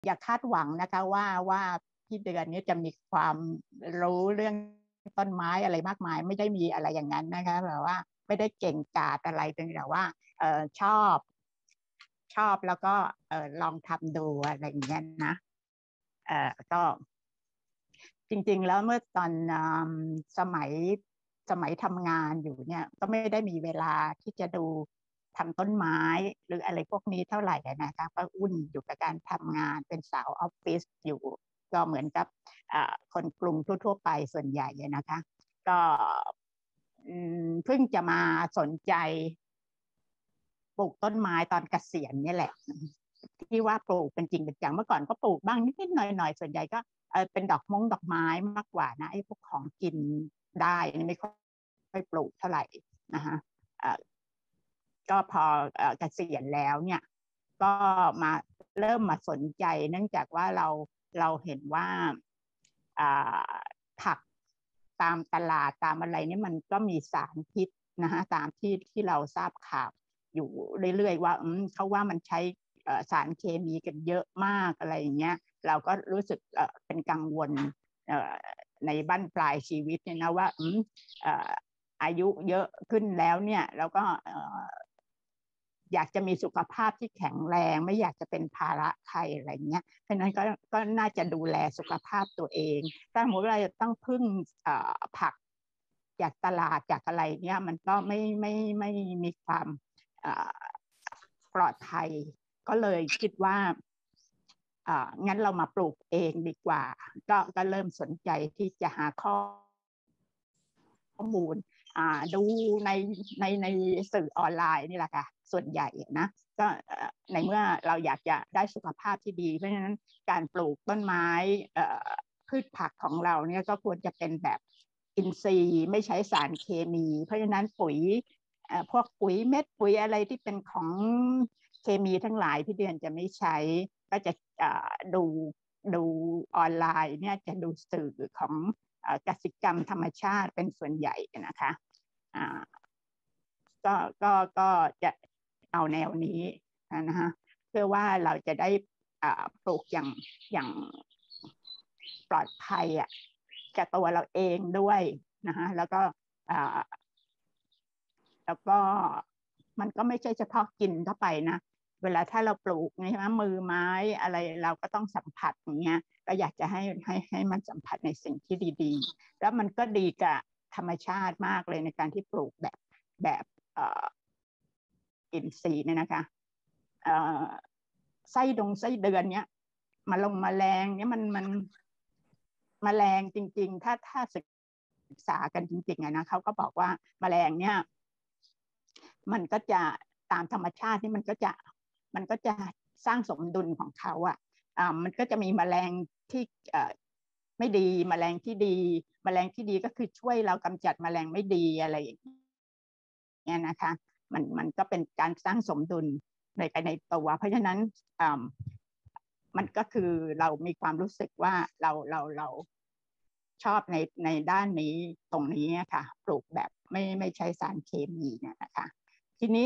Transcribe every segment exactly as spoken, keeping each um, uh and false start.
อย่าคาดหวังนะคะว่าว่าพี่เดือนนี้จะมีความรู้เรื่องต้นไม้อะไรมากมายไม่ได้มีอะไรอย่างนั้นนะคะแบบว่าไม่ได้เก่งกาจอะไรแต่ว่าเออชอบชอบแล้วก็เออลองทำดูอะไรอย่างเงี้ยนะเออก็จริงๆแล้วเมื่อตอนอสมัยสมัยทำงานอยู่เนี่ยก็ไม่ได้มีเวลาที่จะดูทำต้นไม้หรืออะไรพวกนี้เท่าไหร่นะคะก็อุ่นอยู่กับการทำงานเป็นสาวออฟฟิศอยู่ก็เหมือนกับคนกรุงทั่วๆไปส่วนใหญ่นะคะก็เพิ่งจะมาสนใจปลูกต้นไม้ตอนเกษียณนี่แหละที่ว่าปลูกเป็นจริงเป็นจังเมื่อก่อนก็ปลูกบ้างนิดๆหน่อยๆส่วนใหญ่ก็เออเป็นดอกมงดอกไม้มากกว่านะไอ้พวกของกินได้นี่ไม่ค่อยปลูกเท่าไหร่นะคะก็พอเกษียณแล้วเนี่ยก็มาเริ่มมาสนใจเนื่องจากว่าเราเราเห็นว่าผักตามตลาดตามอะไรนี่มันก็มีสารพิษนะคะตามที่ที่เราทราบข่าวอยู่เรื่อยๆว่าเขาว่ามันใช้สารเคมีกันเยอะมากอะไรอย่างเงี้ยเราก็รู้สึกเป็นกังวลในบั้นปลายชีวิตเนี่ยนะว่าอายุเยอะขึ้นแล้วเนี่ยแล้วก็อยากจะมีสุขภาพที่แข็งแรงไม่อยากจะเป็นภาระใครอะไรเงี้ยเพราะนั้นก็ก็น่าจะดูแลสุขภาพตัวเองถ้าสมมติว่าเราต้องพึ่งผักจากตลาดจากอะไรเนี่ยมันก็ไม่ไม่ไม่มีความปลอดภัยก็เลยคิดว่าอ่างั้นเรามาปลูกเองดีกว่าก็ก็เริ่มสนใจที่จะหาข้อมูลดูในในในสื่อออนไลน์นี่แหละค่ะส่วนใหญ่นะก็ในเมื่อเราอยากจะได้สุขภาพที่ดีเพราะฉะนั้นการปลูกต้นไม้พืชผักของเราเนี่ยก็ควรจะเป็นแบบอินทรีย์ไม่ใช้สารเคมีเพราะฉะนั้นปุ๋ยพวกปุ๋ยเม็ดปุ๋ยอะไรที่เป็นของเคมีทั้งหลายพี่เดือนจะไม่ใช้ก็จะดูดูออนไลน์เนี่ยจะดูสื่อของกสิกรรมธรรมชาติเป็นส่วนใหญ่นะคะก็ก็ก็จะเอาแนวนี้นะคะเพื่อว่าเราจะได้ปลูกอย่างอย่างปลอดภัยอ่ะกับตัวเราเองด้วยนะคะแล้วก็แล้วก็มันก็ไม่ใช่เฉพาะกินเข้าไปนะเวลาถ้าเราปลูกใช่ไหมมือไม้อะไรเราก็ต้องสัมผัสอย่างเงี้ยก็อยากจะให้ให้ให้มันสัมผัสในสิ่งที่ดีๆแล้วมันก็ดีกับธรรมชาติมากเลยในการที่ปลูกแบบแบบอินทรีย์เนี่ยนะคะไส้ดงไส้เดือนเนี้ยมาลงแมลงเนี้ยมันมันแมลงจริงๆถ้าถ้าศึกษากันจริงๆอะนะเขาก็บอกว่าแมลงเนี่ยมันก็จะตามธรรมชาตินี่มันก็จะมันก็จะสร้างสมดุลของเขาอ่ะอ่ามันก็จะมีแมลงที่ไม่ดีแมลงที่ดีแมลงที่ดีก็คือช่วยเรากำจัดแมลงไม่ดีอะไรอย่างเงี้ยนะคะมันมันก็เป็นการสร้างสมดุลในในตัวเพราะฉะนั้นมันก็คือเรามีความรู้สึกว่าเราเราเราชอบในในด้านนี้ตรงนี้ค่ะปลูกแบบไม่ไม่ใช้สารเคมีเนี่ยนะคะทีนี้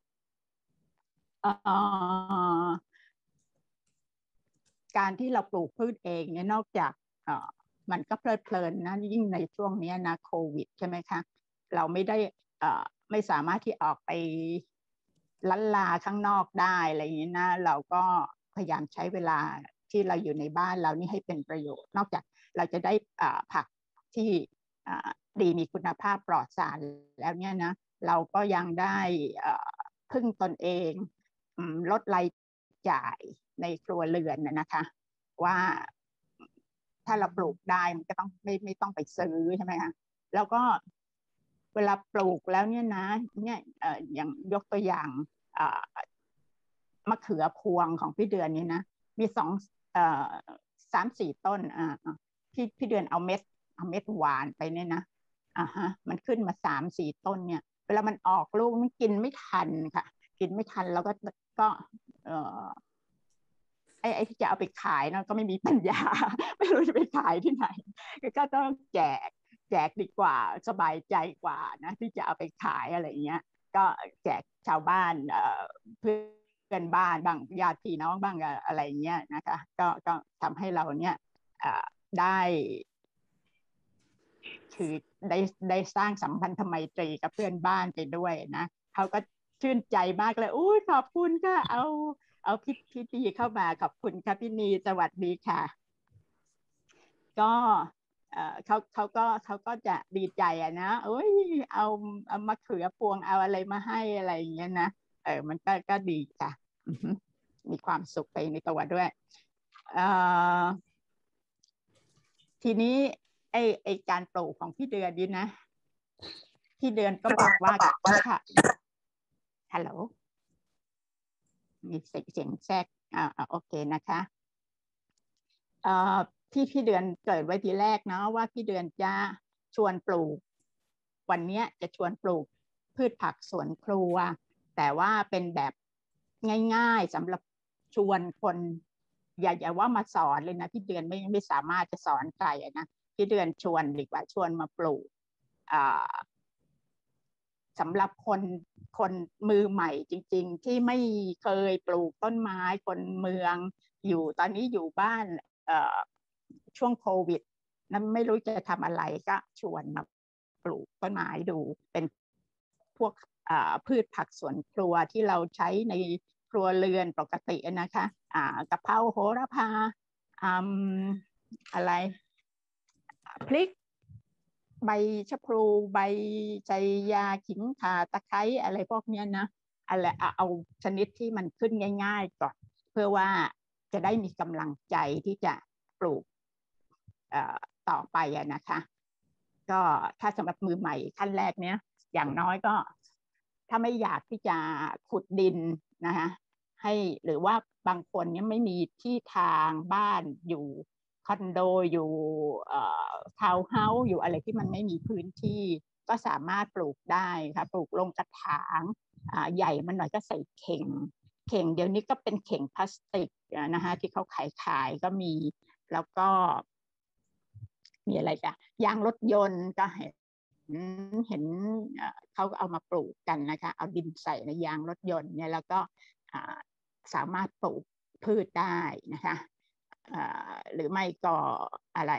การที่เราปลูกพืชเองเนี่ยนอกจากมันก็เพลิดเพลินนะยิ่งในช่วงนี้นะโควิดใช่ไหมคะเราไม่ได้ไม่สามารถที่ออกไปลันลาข้างนอกได้อะไรอย่างนี้นะเราก็พยายามใช้เวลาที่เราอยู่ในบ้านเรานี่ให้เป็นประโยชน์นอกจากเราจะได้ผักที่ดีมีคุณภาพปลอดสารแล้วเนี่ยนะเราก็ยังได้พึ่งตนเองลดรายจ่ายในครัวเรือนนะคะว่าถ้าเราปลูกได้มันก็ต้องไม่ไม่ต้องไปซื้อใช่ไหมคะแล้วก็เวลาปลูกแล้วเนี่ยนะเนี่ยอย่างยกตัวอย่างมะเขือพวงของพี่เดือนนี้นะมีสองสามสี่ต้นอ่าพี่พี่เดือนเอาเม็ดเอาเม็ดหวานไปเนี่ยนะอ่าฮะมันขึ้นมาสามสี่ต้นเนี่ยเวลามันออกลูกมันกินไม่ทันค่ะกินไม่ทันแล้วก็ก็เออไอ้ไอ้ที่จะเอาไปขายนะก็ไม่มีปัญญาไม่รู้จะไปขายที่ไหนก็ต้องแจกแจกดีกว่าสบายใจกว่านะที่จะเอาไปขายอะไรเงี้ยก็แจกชาวบ้านเพื่ออนบ้านบ้างญาติพี่น้องบ้างอะไรเงี้ยนะคะก็ก็ทำให้เราเนี่ยได้คือได้ได้สร้างสัมพันธไมตรีกับเพื่อนบ้านไปด้วยนะเขาก็ชื่นใจมากเลยอุ้ยขอบคุณค่ะเอาเอาพี่พี่ตีเข้ามาขอบคุณค่ะพี่นีสวัสดีค่ะก็เออเขาเขาก็เขาก็จะดีใจอะนะเอ้ยเอาเอามะเขือพวงเอาอะไรมาให้อะไรอย่างเงี้ยนะเออมันก็ก็ดีค่ะมีความสุขไปในตัวด้วยเอ่อทีนี้ไอไอการปลูกของพี่เดือนนี้นะพี่เดือนก็บอกว่าค่ะฮัลโหลมีเสียงเสียงแทรกอ่าโอเคนะคะเอ่อที่พี่เดือนเกิดไว้ทีแรกเนาะว่าพี่เดือนจะชวนปลูกวันนี้จะชวนปลูกพืชผักสวนครัวแต่ว่าเป็นแบบง่ายๆสำหรับชวนคนอย่าอย่าว่ามาสอนเลยนะพี่เดือนไม่ไม่สามารถจะสอนใครนะพี่เดือนชวนดีกว่าชวนมาปลูกสำหรับคนคนมือใหม่จริงๆที่ไม่เคยปลูกต้นไม้คนเมืองอยู่ตอนนี้อยู่บ้านช่วงโควิดนั้นไม่รู้จะทำอะไรก็ชวนมาปลูกต้นไม้ดูเป็นพวกพืชผักสวนครัวที่เราใช้ในครัวเรือนปกตินะคะกะเพราโหระพาอะไรพริกใบชะพลูใบใจยาขิงข่าตะไคร้อะไรพวกนี้นะอะไรเอาชนิดที่มันขึ้นง่ายๆก่อนเพื่อว่าจะได้มีกำลังใจที่จะปลูกต่อไปนะคะก็ถ้าสำหรับมือใหม่ขั้นแรกเนี้ยอย่างน้อยก็ถ้าไม่อยากที่จะขุดดินนะคะให้หรือว่าบางคนเนี่ยไม่มีที่ทางบ้านอยู่คอนโดอยู่ทาวน์เฮาส์อยู่อะไรที่มันไม่มีพื้นที่ก็สามารถปลูกได้ค่ะปลูกลงกระถางใหญ่มันหน่อยก็ใส่เข่งเข่งเดี๋ยวนี้ก็เป็นเข่งพลาสติกนะคะที่เขาขายขายก็มีแล้วก็มีอะไรจ้ะยางรถยนต์ก็เห็นเห็นเขาเอามาปลูกกันนะคะเอาดินใส่ในยางรถยนต์เนี่ยแล้วก็สามารถปลูกพืชได้นะคะหรือไม่ก็อะไร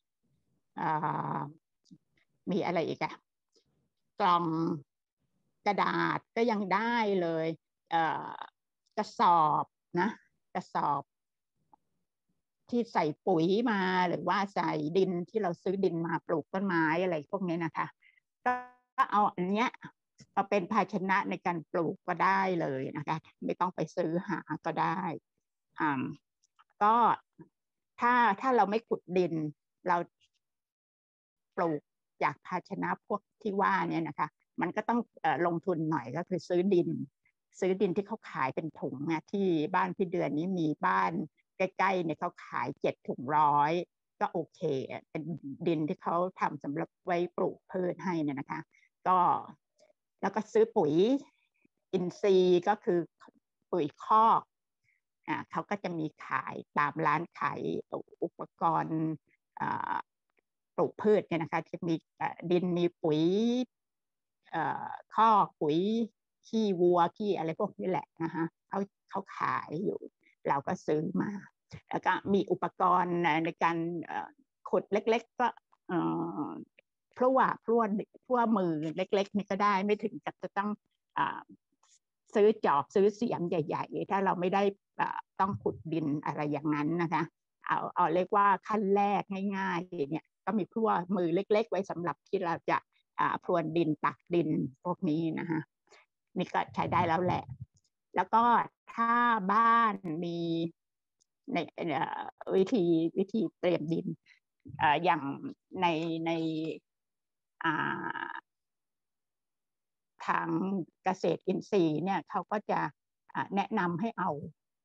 มีอะไรอีกอะกล่องกระดาษก็ยังได้เลยกระสอบนะกระสอบที่ใส่ปุ๋ยมาหรือว่าใส่ดินที่เราซื้อดินมาปลูกต้นไม้อะไรพวกนี้นะคะก็เอาอันเนี้ยมาเป็นภาชนะในการปลูกก็ได้เลยนะคะไม่ต้องไปซื้อหาก็ได้อ่าก็ถ้าถ้าเราไม่ขุดดินเราปลูกจากภาชนะพวกที่ว่าเนี่ยนะคะมันก็ต้องลงทุนหน่อยก็คือซื้อดินซื้อดินที่เขาขายเป็นถุงนะที่บ้านพี่เดือนนี้มีบ้านใกล้ๆเนี่ยเขาขายเจ็ดถุงร้อยก็โอเคเป็นดินที่เขาทำสำหรับไว้ปลูกพืชให้เนี่ยนะคะก็แล้วก็ซื้อปุ๋ยอินทรีย์ก็คือปุ๋ยคอกอ่าเขาก็จะมีขายตามร้านขายอุปกรณ์อ่าปลูกพืชเนี่ยนะคะจะมีดินมีปุ๋ยคอกปุ๋ยขี้วัวขี้อะไรพวกนี้แหละนะคะเขาเขาขายอยู่เราก็ซื้อมาแล้วก็มีอุปกรณ์ในการขุดเล็กๆก็พลั่วพลั่วพลั่วมือเล็กๆนี่ก็ได้ไม่ถึงกับจะต้องซื้อจอบซื้อเสียมใหญ่ๆถ้าเราไม่ได้ต้องขุดดินอะไรอย่างนั้นนะคะเอาเอาเรียกว่าขั้นแรกง่ายๆเนี่ยก็มีพลั่วมือเล็กๆไว้สำหรับที่เราจะพรวนดินตักดินพวกนี้นะคะนี่ก็ใช้ได้แล้วแหละแล้วก็ถ้าบ้านมีในวิธีวิธีเตรียมดินอย่างในในทางเกษตรอินทรีย์เนี่ยเขาก็จะแนะนำให้เอา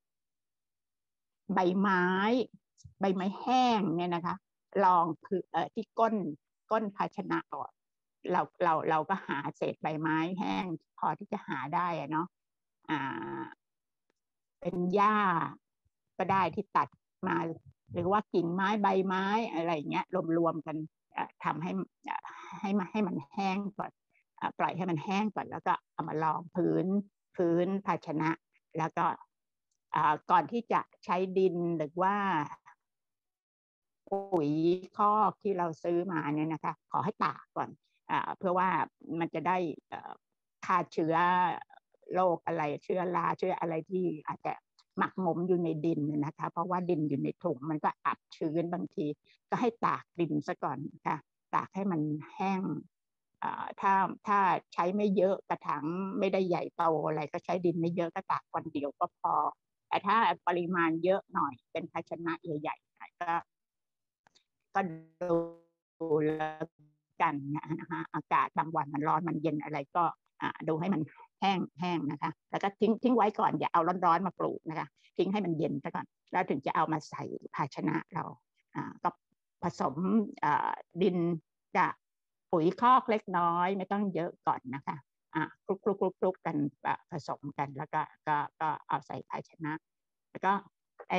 ใบไม้ใบไม้แห้งเนี่ยนะคะลองคือที่ก้นก้นภาชนะก่อนเราเราเราก็หาเศษใบไม้แห้งพอที่จะหาได้เนาะอ่าเป็นหญ้าก็ได้ที่ตัดมาหรือว่ากิ่งไม้ใบไม้อะไรเงี้ยรวมๆกันทำให้ให้มันให้มันแห้งก่อนปล่อยให้มันแห้งก่อนแล้วก็เอามาลองพื้นพื้นภาชนะแล้วก็ก่อนที่จะใช้ดินหรือว่าปุ๋ยคอกที่เราซื้อมาเนี่ยนะคะขอให้ตากก่อนเพื่อว่ามันจะได้ฆ่าเชื้อโรคอะไรเชื้อราเชื้ออะไรที่อาจจะหมักหมมอยู่ในดินนะคะเพราะว่าดินอยู่ในถุงมันก็อับชื้นบางทีก็ให้ตากดินซะก่อนนะคะตากให้มันแห้งถ้าถ้าใช้ไม่เยอะกระถางไม่ได้ใหญ่โตอะไรก็ใช้ดินไม่เยอะก็ตากวันเดียวก็พอแต่ถ้าปริมาณเยอะหน่อยเป็นภาชนะใหญ่ๆก็ก็ดูแล้วกันนะคะอากาศบางวันมันร้อนมันเย็นอะไรก็ดูให้มันแห้งแห้งนะคะแล้วก็ทิ้งทิ้งไว้ก่อนอย่าเอาร้อนๆมาปลูกนะคะทิ้งให้มันเย็นซะก่อนแล้วถึงจะเอามาใส่ภาชนะเราก็ผสมดินกับปุ๋ยคอกเล็กน้อยไม่ต้องเยอะก่อนนะคะคลุกคลุกคลุกคลุกกันผสมกันแล้วก็ก็ก็เอาใส่ภาชนะแล้วก็ไอ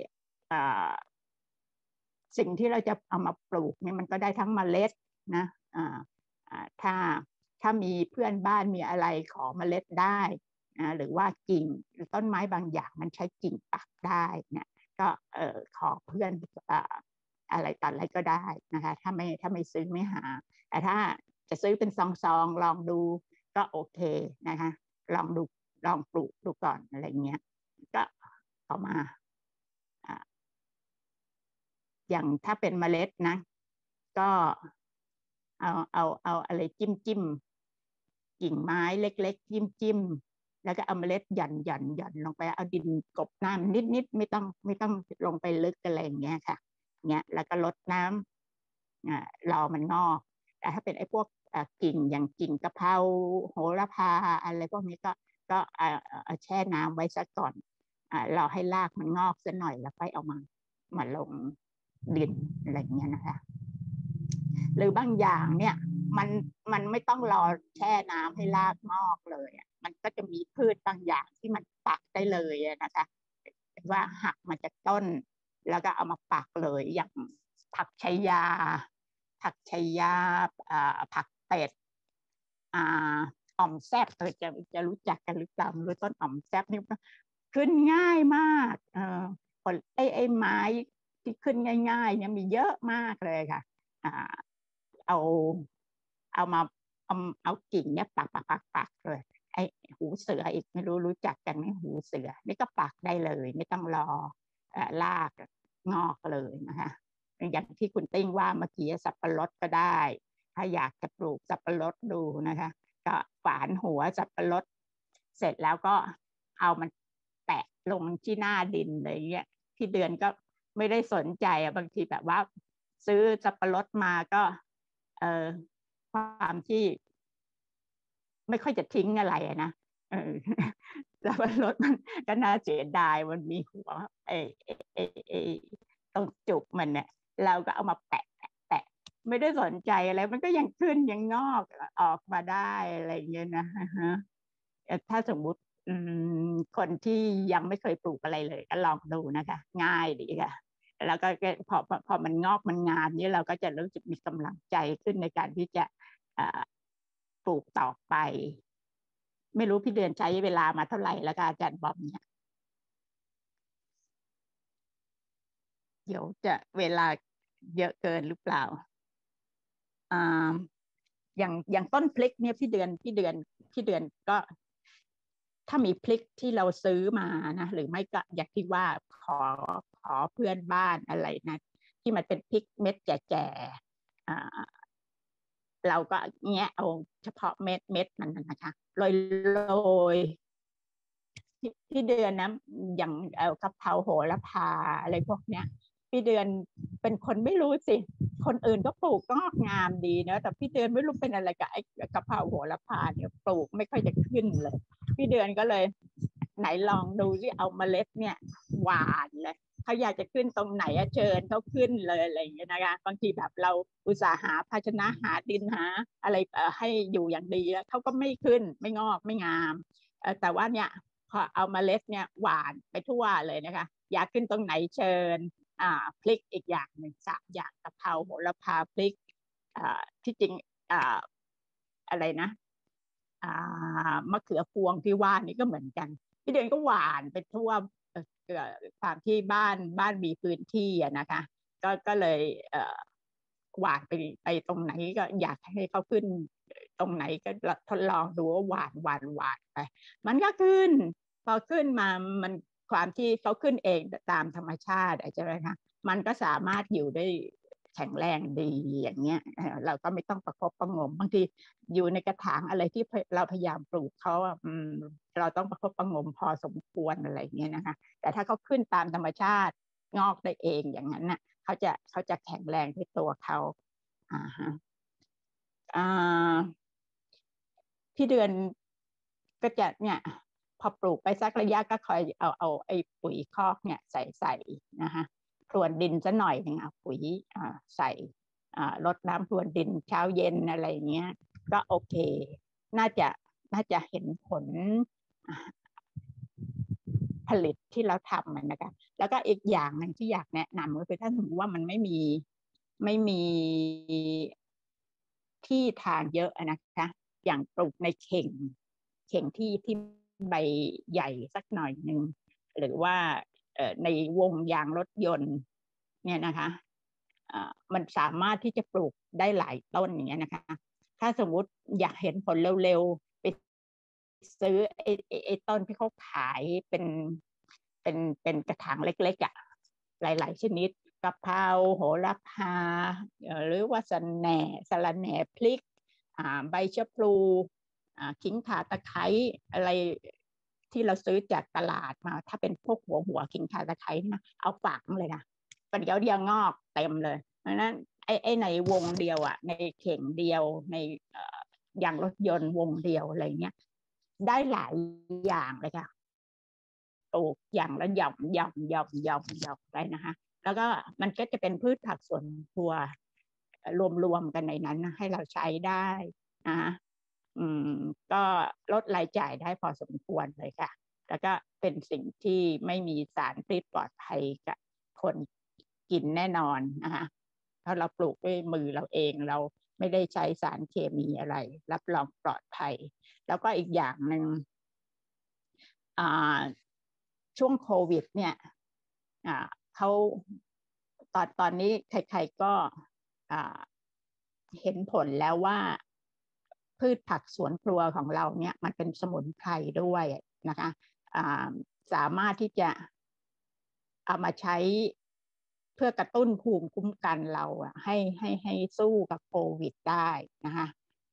สิ่งที่เราจะเอามาปลูกเนี่ยมันก็ได้ทั้งเมล็ดนะถ้าถ้ามีเพื่อนบ้านมีอะไรขอเมล็ดได้นะหรือว่ากิ่งต้นไม้บางอย่างมันใช้กิ่งปักได้เนี่ยก็เออขอเพื่อนอะไรตัดอะไรก็ได้นะคะถ้าไม่ถ้าไม่ซื้อไม่หาแต่ถ้าจะซื้อเป็นซองๆลองดูก็โอเคนะคะลองดูลองปลูกดูก่อนอะไรเงี้ยก็เอามาอย่างถ้าเป็นเมล็ดนะก็เอาเอาเอาอะไรจิ้มจิ้มกิ่งไม้เล็กๆจิ้มจิ้มแล้วก็เอาเมล็ดหย่อนหย่อนหย่อนลงไปเอาดินกบน้ำนิดนิดไม่ต้องไม่ต้องลงไปลึกอะไรอย่างเงี้ยค่ะเงี้ยแล้วก็ลดน้ำอ่ารอมันงอกแต่ถ้าเป็นไอ้พวกกิ่งอย่างกิ่งกะเพราโหระพาอะไรพวกนี้ก็ก็เอาแช่น้ำไว้ซะก่อนรอให้รากมันงอกซะหน่อยแล้วค่อยเอามามาลงดินอะไรเงี้ยนะคะหรือบางอย่างเนี่ยมันมันไม่ต้องรอแช่น้ำให้รากงอกเลยมันก็จะมีพืชบางอย่างที่มันปักได้เลยนะคะว่าหักมาจากต้นแล้วก็เอามาปักเลยอย่างผักชายาผักชายาผักเป็ดอ่อมแซบเออจะจะรู้จักกันหรือเปล่าไม่รู้ต้นอ่อมแซบนี่ขึ้นง่ายมากเออผลไอ้ไอ้ไม้ที่ขึ้นง่ายๆเนี่ยมีเยอะมากเลยค่ะเอาเอามาเอาเอากิ่งเนี่ยปักปักปักปักเลยไอ้หูเสืออีกไม่รู้รู้จักกันไหมหูเสือนี่ก็ปักได้เลยไม่ต้องรอลากงอกเลยนะคะอย่างที่คุณติ้งว่าเมื่อกี้สับปะรดก็ได้ถ้าอยากจะปลูกสับปะรดดูนะคะก็ฝานหัวสับปะรดเสร็จแล้วก็เอามันแปะลงที่หน้าดินอะไรเงี้ยที่เดือนก็ไม่ได้สนใจอ่ะบางทีแบบว่าซื้อสับปะรดมาก็เออความที่ไม่ค่อยจะทิ้งอะไรนะเออสับปะรดมันก็น่าเสียดายมันมีหัวไอ้ไอ้ไอ้ตรงจุกมันเนี่ยเราก็เอามาแปะแปะไม่ได้สนใจอะไรมันก็ยังขึ้นยังงอกออกมาได้อะไรเงี้ยนะฮะถ้าสมมุติคนที่ยังไม่เคยปลูกอะไรเลยก็ลองดูนะคะง่ายดีค่ะแล้วก็พอพอมันงอกมันงามนี่เราก็จะรู้สึกมีกำลังใจขึ้นในการที่จะปลูกต่อไปไม่รู้พี่เดือนใช้เวลามาเท่าไหร่แล้วก็อาจารย์บอมเนี่ยเดี๋ยวจะเวลาเยอะเกินหรือเปล่าอ่าอย่างอย่างต้นพริกเนี่ยพี่เดือนพี่เดือนพี่เดือนก็ถ้ามีพริกที่เราซื้อมานะหรือไม่ก็อย่างที่ว่าขอขอเพื่อนบ้านอะไรนะที่มันเป็นพริกเม็ดแก่ๆเราก็แงะเอาเฉพาะเม็ดเม็ดมันนะคะโรยโรยพี่เดือนนะอย่างกะเพราโหระพาอะไรพวกเนี้ยพี่เดือนเป็นคนไม่รู้สิคนอื่นก็ปลูกงอกงามดีเนอะแต่พี่เดือนไม่รู้เป็นอะไรกับไอ้กะเพราโหระพาเนี่ยปลูกไม่ค่อยจะขึ้นเลยพี่เดือนก็เลยไหนลองดูที่เอาเมล็ดเนี่ยหวานเลยเขาอยากจะขึ้นตรงไหนเชิญเขาขึ้นเลยอะไรอย่างเงี้ยนะคะบางทีแบบเราอุตส่าห์หาภาชนะหาดินหาอะไรให้อยู่อย่างดีแล้วเขาก็ไม่ขึ้นไม่งอกไม่งามแต่ว่าเนี่ยพอเอาเมล็ดเนี่ยหวานไปทั่วเลยนะคะอยากขึ้นตรงไหนเชิญอ่าพริกอีกอย่างหนึ่งสามอย่างกะเพราโหระพาพริกอ่าที่จริงอ่าอะไรนะอ่ามะเขือพวงที่ว่านี่ก็เหมือนกันพี่เดือนก็หวานไปทั่วความที่บ้านบ้านมีพื้นที่อะนะคะก็ก็เลยเอ่อหวานไปไปตรงไหนก็อยากให้เขาขึ้นตรงไหนก็ทดลองดูว่าหวานหวานหวานไปมันก็ขึ้นพอขึ้นมามันความที่เขาขึ้นเองตามธรรมชาติใช่ไหมคะมันก็สามารถอยู่ได้แข็งแรงดีอย่างเงี้ยเราก็ไม่ต้องประคบประงมบางทีอยู่ในกระถางอะไรที่เราพยายามปลูกเขาอืมเราต้องประคบประงมพอสมควรอะไรเงี้ยนะคะแต่ถ้าเขาขึ้นตามธรรมชาติงอกได้เองอย่างนั้นน่ะเขาจะเขาจะแข็งแรงที่ตัวเขาอ่าฮะอ่าพี่เดือนก็จะเนี่ยพอปลูกไปสักระยะก็คอยเอาเอาไอ้ปุ๋ยคอกเนี่ยใส่ใส่นะคะพรวนดินซะหน่อยหนึ่งเอาปุ๋ยอ่าใส่อ่ารดน้ำพรวนดินเช้าเย็นอะไรเงี้ยก็โอเคน่าจะน่าจะเห็นผลผลิตที่เราทำนะคะแล้วก็อีกอย่างหนึ่งที่อยากแนะนำก็คือถ้าสมมติว่ามันไม่มีไม่มีที่ทางเยอะนะคะอย่างปลูกในเข่งเข่งที่ที่ใบใหญ่สักหน่อยหนึ่งหรือว่าในวงยางรถยนต์เนี่ยนะคะมันสามารถที่จะปลูกได้หลายต้นอย่างเงี้ยนะคะถ้าสมมุติอยากเห็นผลเร็วๆไปซื้อไอ้ไอ้ต้นที่เขาขายเป็นเป็นเป็นกระถางเล็กๆอ่ะหลายๆชนิดกะเพราโหระพาหรือว่าสะแหน่สะระแหน่พริกใบชะพลูขิงข่าตะไคร้อะไรที่เราซื้อจากตลาดมาถ้าเป็นพวกหัวหัวขิงข่าตะไคร้นะเอาฝังเลยนะประเดี๋ยวเดียวงอกเต็มเลยเพราะนั้นไอ้ไอ้ในวงเดียวอ่ะในเข่งเดียวในอย่างรถยนต์วงเดียวอะไรเงี้ยได้หลายอย่างเลยค่ะปลูกอย่างละหย่อมหย่อมหย่อมหย่อมหย่อมไปนะคะแล้วก็มันก็จะเป็นพืชผักสวนครัวรวมๆกันในนั้นนะให้เราใช้ได้นะอืมก็ลดรายจ่ายได้พอสมควรเลยค่ะแล้วก็เป็นสิ่งที่ไม่มีสารพิษปลอดภัยกับคนกินแน่นอนนะคะเพราะเราปลูกด้วยมือเราเองเราไม่ได้ใช้สารเคมีอะไรรับรองปลอดภัยแล้วก็อีกอย่างหนึ่งช่วงโควิดเนี่ยเขาตอนตอนนี้ใครๆก็เห็นผลแล้วว่าพืชผักสวนครัวของเราเนี่ยมันเป็นสมุนไพรด้วยนะคะสามารถที่จะเอามาใช้เพื่อกระตุ้นภูมิคุ้มกันเราให้ให้ให้สู้กับโควิดได้นะคะ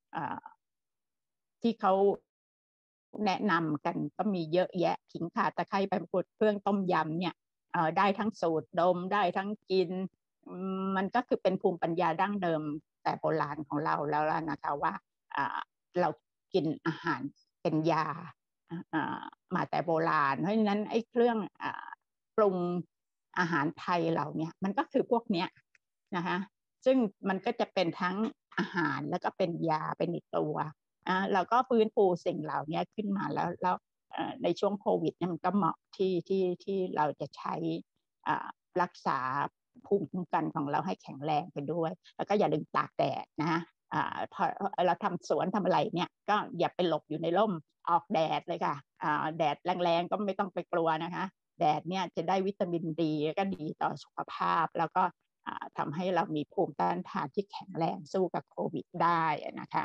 ที่เขาแนะนำกันก็มีเยอะแยะขิงข่าตะไคร้ใบมะกรูดเครื่องต้มยำเนี่ยได้ทั้งสูตรดมได้ทั้งกินมันก็คือเป็นภูมิปัญญาดั้งเดิมแต่โบราณของเราแล้วนะคะว่าเรากินอาหารเป็นยามาแต่โบราณเพราะฉะนั้นไอ้เครื่องปรุงอาหารไทยเราเนี่ยมันก็คือพวกเนี้ยนะคะซึ่งมันก็จะเป็นทั้งอาหารแล้วก็เป็นยาเป็นในตัวเราก็ฟื้นฟูสิ่งเหล่านี้ขึ้นมาแล้วแล้วในช่วงโควิดมันก็เหมาะที่ที่ที่เราจะใช้รักษาภูมิคุ้มกันของเราให้แข็งแรงไปด้วยแล้วก็อย่าลืมตากแดดนะพอเราทำสวนทำอะไรเนี่ยก็อย่าไปหลบอยู่ในร่มออกแดดเลยค่ะแดดแรงๆก็ไม่ต้องไปกลัวนะคะแดดเนี่ยจะได้วิตามินดีก็ดีต่อสุขภาพแล้วก็ทำให้เรามีภูมิต้านทานที่แข็งแรงสู้กับโควิดได้นะคะ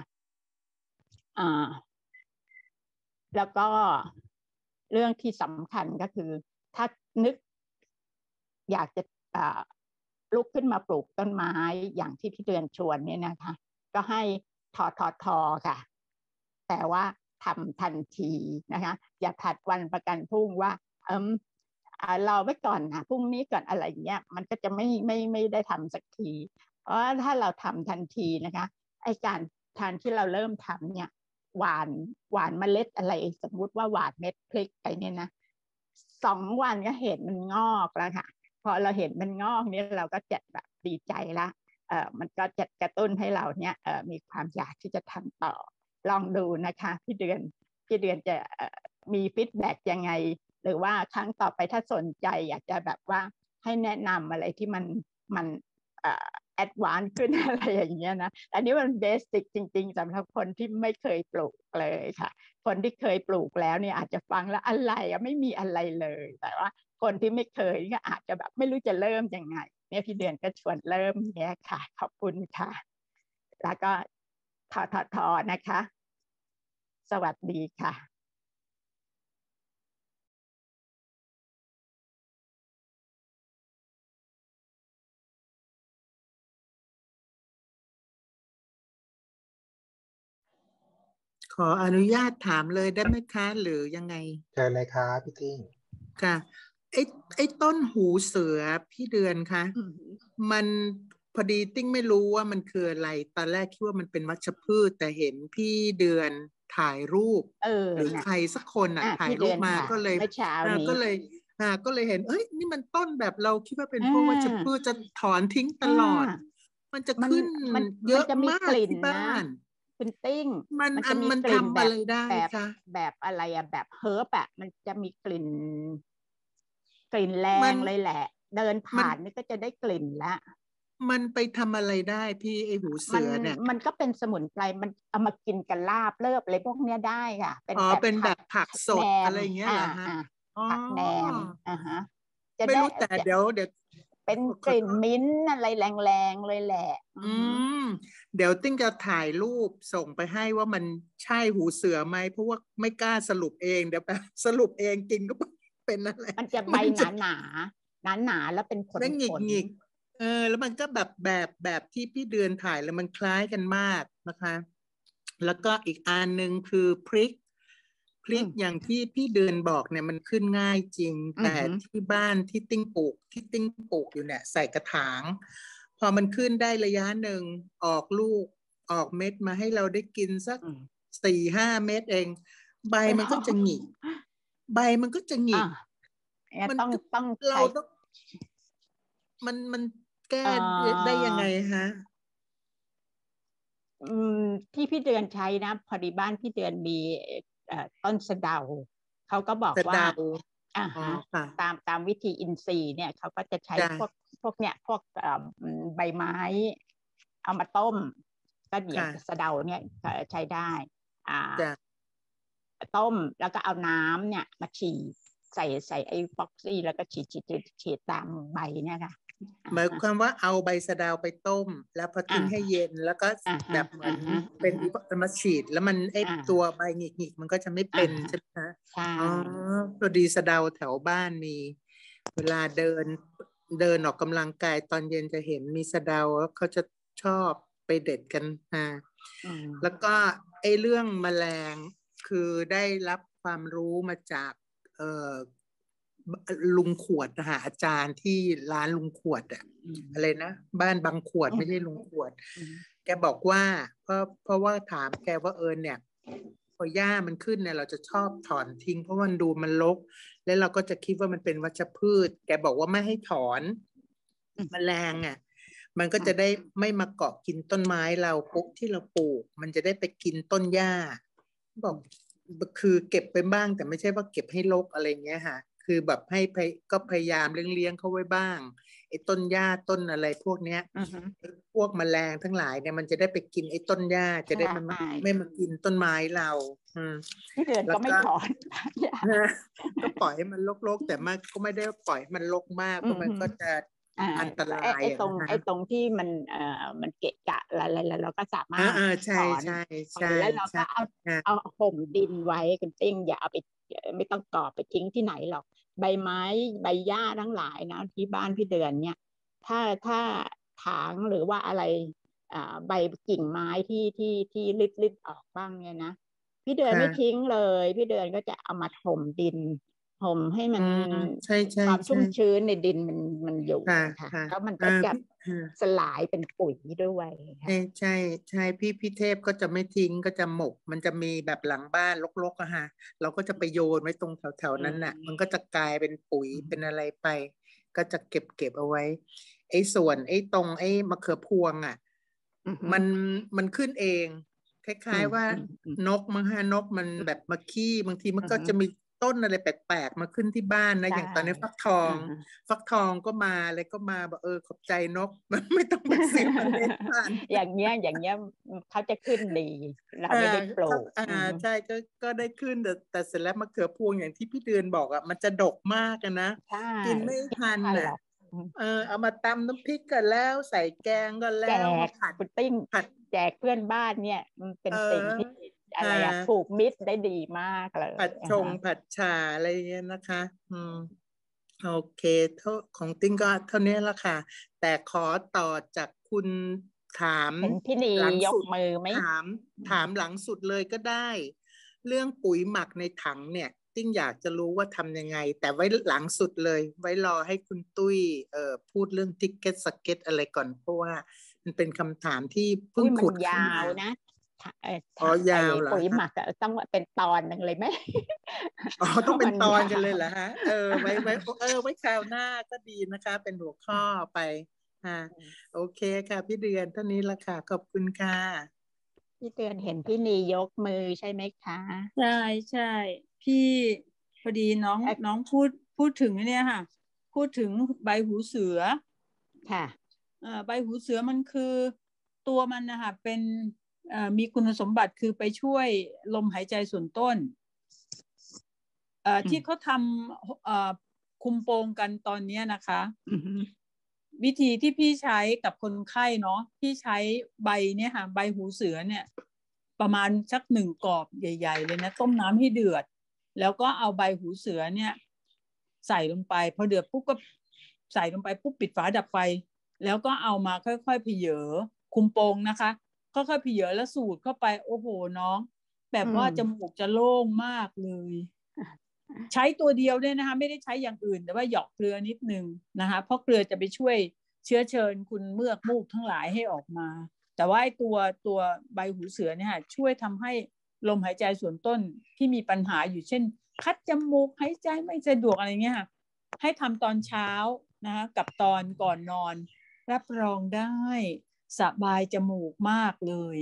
แล้วก็เรื่องที่สำคัญก็คือถ้านึกอยากจะลุกขึ้นมาปลูกต้นไม้อย่างที่พี่เดือนชวนเนี่ยนะคะก็ให้ทอทอทอค่ะแต่ว่าทำทันทีนะคะอย่าถัดวันประกันพรุ่งว่าเออรอไว้ก่อนนะพรุ่งนี้ก่อนอะไรเงี้ยมันก็จะไม่ไม่ไม่ได้ทำสักทีเพราะถ้าเราทำทันทีนะคะไอการทานที่เราเริ่มทำเนี่ยหวานหวานเมล็ดอะไรสมมุติว่าหวานเม็ดพริกไปเนี่ยนะสองวันก็เห็นมันงอกแล้วค่ะพอเราเห็นมันงอกเนี่ยเราก็จะแบบดีใจละเอ่อมันก็จะกระตุ้นให้เราเนี่ยเอ่อมีความอยากที่จะทำต่อลองดูนะคะพี่เดือนพี่เดือนจะมีฟีดแบ็กยังไงหรือว่าครั้งต่อไปถ้าสนใจอยากจะแบบว่าให้แนะนำอะไรที่มันมันแอดวานซ์ขึ้นอะไรอย่างเงี้ยนะอันนี้มันเบสิกจริงๆสำหรับคนที่ไม่เคยปลูกเลยค่ะคนที่เคยปลูกแล้วเนี่ยอาจจะฟังแล้วอะไรอะไม่มีอะไรเลยแต่ว่าคนที่ไม่เคยก็อาจจะแบบไม่รู้จะเริ่มยังไงเนี่ยพี่เดือนก็ชวนเริ่มเนี่ยค่ะขอบคุณค่ะแล้วก็ทอทอทอนะคะสวัสดีค่ะขออนุญาตถามเลยได้ไหมคะหรือยังไงเชิญเลยครับพี่ติ้งค่ะไอ้ไอ้ต้นหูเสือพี่เดือนคะมันพอดีติ้งไม่รู้ว่ามันคืออะไรตอนแรกคิดว่ามันเป็นวัชพืชแต่เห็นพี่เดือนถ่ายรูปเออหรือนะใครสักคนอ่ะอ่ะถ่ายพี่เดือนรูปมาค่ะก็เลยเมื่อเช้าอ่านี้ก็เลยอ่าก็เลยเห็นเอ้ยนี่มันต้นแบบเราคิดว่าเป็นอ่พวกวัชพืาชจะถอนทิ้งตอ่ลอดามันจะมันขึ้นมันเยอะมันจะมีมากกลิ่นนะที่บ้านคุณติ้งมันมันอันมันจะมีกลิ่นทำแบบอะไรได้แบบคะแบบอะไรอะแบบเฮิร์บอะมันจะมีกลิ่นกลิ่นแรมันงเลยแหละเดินมันผ่านนี่ก็จะได้กลิ่นละมันไปทำอะไรได้พี่ไอหูเสืมันอเนี่ยมันก็เป็นสมุนไพรมันเอามากินกับลาบเลิบอะไรพวกเนี้ยได้ค่ะเป็นอ๋อเป็นแบบผักแบบผักผักสแหนดอะมไรอย่างเงี้ยอ่าเหรอฮะอ่าอ๋อผักแหนมอ่าฮะจะได้ไม่รู้แต่จะเดี๋ยวเดี๋ยวเป็นขอขกลิ่นอโทษมิ้นท์อะไรแรงๆเลยแหละอือือฮึมเดี๋ยวติ้งจะถ่ายรูปส่งไปให้ว่ามันใช่หูเสือไหมเพราะว่าไม่กล้าสรุปเองเดี๋ยวแบบสรุปเองกินก็เป็นอะไรมันจะใบมันจะหนาหนาหนาหนาๆแล้วเป็นขนแล้วหงิขนกหงิกเออแล้วมันก็แบบแบบแบบที่พี่เดือนถ่ายแล้วมันคล้ายกันมากนะคะแล้วก็อีกอันหนึ่งคือพริกพริกอืมอย่างที่พี่เดือนบอกเนี่ยมันขึ้นง่ายจริงแต่อือฮึที่บ้านที่ติ้งปลูกที่ติ้งปลูกอยู่เนี่ยใส่กระถางพอมันขึ้นได้ระยะหนึ่งออกลูกออกเม็ดมาให้เราได้กินสักอืมสี่ห้าเม็ดเองใบมันก็จะหงิกใบมันก็จะหงิอ่ากเนี่ยมันต้องต้องเราใช้ต้องมันมันแก้เอ่ได้อยังไงฮะอืมที่พี่เดือนใช้นะพอดีบ้านพี่เดือนมีเอ่อต้นสะเดาเขาก็บอกว่าสะเดาอ่าอ๋อฮะค่ะตามตามวิธีอินทรีย์เนี่ยเขาก็จะใช้พวกจ้ะพวกเนี่ยพวกเอ่อใบไม้เอามาต้มก็อย่างสะค่ะเดาเนี่ยใช้ได้อ่าจ้ะต้มแล้วก็เอาน้ำเนี่ยมาฉีดใส่ใส่ไอ้ฟอกซี่แล้วก็ฉีดฉีดฉีดฉีดตามใบเนี่ยค่ะอ่าหมายฮะความว่าเอาใบสะเดาไปต้มแล้วพออ่าทิ้งให้เย็นแล้วก็อ่าฮะแบบเหมือนอ่าฮะอ่าเป็นฮะมาฉีดแล้วมันไอตัวอ่าใบหงิกๆมันก็จะไม่อ่าเป็นฮะใช่ไหมคะใช่อ๋อพอดีสะเดาแถวบ้านมีเวลาเดินเดินออกกำลังกายตอนเย็นจะเห็นมีสะเดาแล้วเขาจะชอบไปเด็ดกันอ่าอืมแล้วก็ไอ้เรื่องแมลงคือได้รับความรู้มาจากเอ่อ ลุงขวดนะคะอาจารย์ที่ร้านลุงขวดอะอืมอะไรนะบ้านบางขวดอืมไม่ใช่ลุงขวดอืมแกบอกว่าเพราะเพราะว่าถามแกว่าเออเนี่ยพอหญ้ามันขึ้นเนี่ยเราจะชอบถอนทิ้งเพราะมันดูมันรกแล้วเราก็จะคิดว่ามันเป็นวัชพืชแกบอกว่าไม่ให้ถอนอืมแมลงอ่ะมันก็อ่ะจะได้ไม่มาเกาะกินต้นไม้เราปุ๊บที่เราปลูกมันจะได้ไปกินต้นหญ้าบอกคือเก็บไปบ้างแต่ไม่ใช่ว่าเก็บให้รกอะไรเงี้ยค่ะ คือแบบให้พยก็พยายามเลี้ยงๆเขาไว้บ้างไอ้ต้นหญ้าต้นอะไรพวกเนี้ยอืมพวกแมลงทั้งหลายเนี่ยมันจะได้ไปกินไอ้ต้นหญ้าจะใชได้มันไม่่มากินต้นไม้เราอืมพี่เดือนก็ไม่แล้วก็ถอนก็ปล่อยให้มันรกๆแต่มันก็ไม่ได้ปล่อยให้มันรกมากเพราะมันอืมอืมก็จะอ่าอันตราไอ้ไอ้ตรงยอะนะฮะไอ้ตรงที่มันเอ่อมันเกะกะอะไรๆเราก็สามารถอ่าอ่าถใช่อนใช่ถอใช่นแล้วเราใช่ก็เอาอ่าเอาห่มดินไว้คุณติ้งอย่าเอาไปไม่ต้องก่อไปทิ้งที่ไหนหรอกใบไม้ใบหญ้าทั้งหลายนะที่บ้านพี่เดือนเนี่ยถ้าถ้าถางหรือว่าอะไรอ่าใบกิ่งไม้ที่ที่ที่ริดริดออกบ้างเนี่ยนะพี่เดือนไม่ทิ้ค่ะงเลยพี่เดือนก็จะเอามาถมดินห่มให้มันอืมใช่ใช่ความชุ่ใช่มชื้นในดินมันมันอยู่ค่ะค่ะค่ะแล้วมันอ่าก็จะพี่อ่าสลายเป็นปุ๋ยด้วยใช่ค่ะใช่ใช่พี่พี่เทพก็จะไม่ทิ้งก็จะหมกมันจะมีแบบหลังบ้านรกๆอะฮะเราก็จะไปโยนไว้ตรงแถวอืๆนั้นน่ะมันก็มจะกลายเป็นปุ๋ยอืเป็นมอะไรไปก็จะเก็บเก็บเอาไว้ไอ้ส่วนไอ้ตรงไอ้มะเขือพวงอ่ะอืมมันมันขึ้นเองคอืมล้ายๆว่าอืมอืมนกมั้งฮะนกมันแบบมาขี้บางทีมันก็จะอืมมีต้ต้นอะไรแปลกๆมาขึ้นที่บ้านนะอย่างตอนนี้ฟักทองฟักทองก็มาอะไรก็มาบอกเออขอบใจนกไม่ต้องไปซื้อเมล็ดพันธุ์อย่างเงี้ยอย่างเงี้ยเขาจะขึ้นดีเราไม่ได้ปลูกอ่าใช่ก็ก็ได้ขึ้นแต่แต่เสร็จแล้วมะเขือพวงอย่างที่พี่เดือนบอกอ่ะมันจะดกมากนะกินไม่ทันอ่ะเออเอามาตำน้ำพริกกันแล้วใส่แกงก็แล้วมาผัดพุดดิ้งผัดแจกเพื่อนบ้านเนี่ยมันเป็นสิ่งที่อะไรอะผูกมิตรได้ดีมากเลยผัดชงผัดฉ่าอะไรเงี้ยนะคะอืมโอเคเท่าของติ้งก็เท่านี้ละค่ะแต่ขอต่อจากคุณถามเห็นพี่นียกมือไหมถามถามหลังสุดเลยก็ได้เรื่องปุ๋ยหมักในถังเนี่ยติ้งอยากจะรู้ว่าทำยังไงแต่ไว้หลังสุดเลยไว้รอให้คุณตุ้ยเอ่อพูดเรื่องทิกเก็ตสเก็ตอะไรก่อนเพราะว่ามันเป็นคำถามที่เพิ่งขุดยาวนะอ๋อยาวเหรอปุ๋ยหมักต้องเป็นตอนหนึ่งเลยไหมอ๋อต้องเป็นตอนกันเลยเหรอฮะเออไว้ไว้เออไว้คราวหน้าก็ดีนะคะเป็นหัวข้อไปฮะโอเคค่ะพี่เดือนเท่านี้ละค่ะขอบคุณค่ะพี่เดือนเห็นพี่นียกมือใช่ไหมคะใช่ใช่พี่พอดีน้องน้องพูดพูดถึงเนี่ยค่ะพูดถึงใบหูเสือค่ะใบหูเสือมันคือตัวมันนะคะเป็นมีคุณสมบัติคือไปช่วยลมหายใจส่วนต้นที่เขาทำคุมโปงกันตอนนี้นะคะวิธีที่พี่ใช้กับคนไข้เนาะพี่ใช้ใบเนี่ยค่ะใบหูเสือเนี่ยประมาณสักหนึ่งกอบใหญ่ๆเลยนะต้มน้ำให้เดือดแล้วก็เอาใบหูเสือเนี่ยใส่ลงไปพอเดือดปุ๊บก็ใส่ลงไปปุ๊บปิดฝาดับไฟแล้วก็เอามาค่อยๆเพเยอคุมโปงนะคะค่อยๆเพเยอแล้วสูดเข้าไปโอ้โหน้องแบบว่าจมูกจะโล่งมากเลยใช้ตัวเดียวเนี่ยนะคะไม่ได้ใช้อย่างอื่นแต่ว่าหยอกเกลือนิดนึงนะคะเพราะเกลือจะไปช่วยเชื้อเชิญคุณเมือกมูกทั้งหลายให้ออกมาแต่ว่าตัวตัวใบหูเสือเนี่ยช่วยทำให้ลมหายใจส่วนต้นที่มีปัญหาอยู่เช่นคัดจมูกหายใจไม่สะดวกอะไรเงี้ยค่ะให้ทำตอนเช้านะคะกับตอนก่อนนอนรับรองได้สบายจมูกมากเลย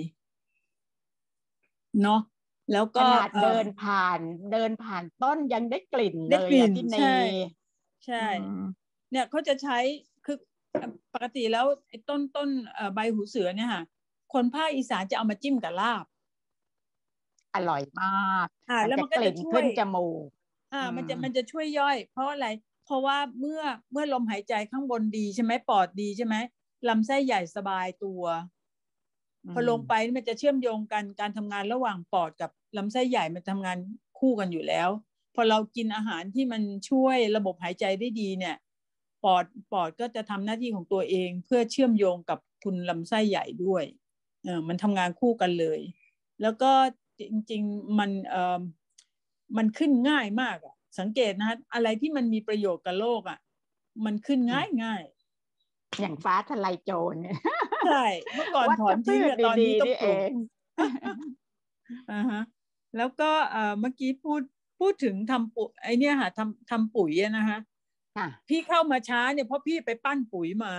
เนาะแล้วก็เดินผ่านเดินผ่านต้นยังได้กลิ่นเลยที่ในใช่ใช่เนี่ยเขาจะใช้คือปกติแล้วไอ้ต้นต้นใบหูเสือเนี่ยค่ะคนภาคอีสานจะเอามาจิ้มกับลาบอร่อยมากอ่าแล้วมันก็จะช่วยขึ้นจมูกอ่ามันจะมันจะช่วยย่อยเพราะอะไรเพราะว่าเมื่อเมื่อลมหายใจข้างบนดีใช่ไหมปอดดีใช่ไหมลำไส้ใหญ่สบายตัวพอลงไปมันจะเชื่อมโยงกันการทำงานระหว่างปอดกับลำไส้ใหญ่มันทำงานคู่กันอยู่แล้วพอเรากินอาหารที่มันช่วยระบบหายใจได้ดีเนี่ยปอดปอดก็จะทำหน้าที่ของตัวเองเพื่อเชื่อมโยงกับคุณลำไส้ใหญ่ด้วยเออมันทำงานคู่กันเลยแล้วก็จริงๆมันเออมันขึ้นง่ายมากอ่ะสังเกตนะอะไรที่มันมีประโยชน์กับโลกอ่ะมันขึ้นง่ายง่ายอย่างฟ้าทลายโจรเนี่ยใช่เมื่อก่อนถอนทิ้งตอนนี้ต้องปลูกอ่าฮะแล้วก็เมื่อกี้พูดพูดถึงทำปุ๋ยไอเนี้ยค่ะทำทำปุ๋ยนะฮะพี่เข้ามาช้าเนี่ยเพราะพี่ไปปั้นปุ๋ยมา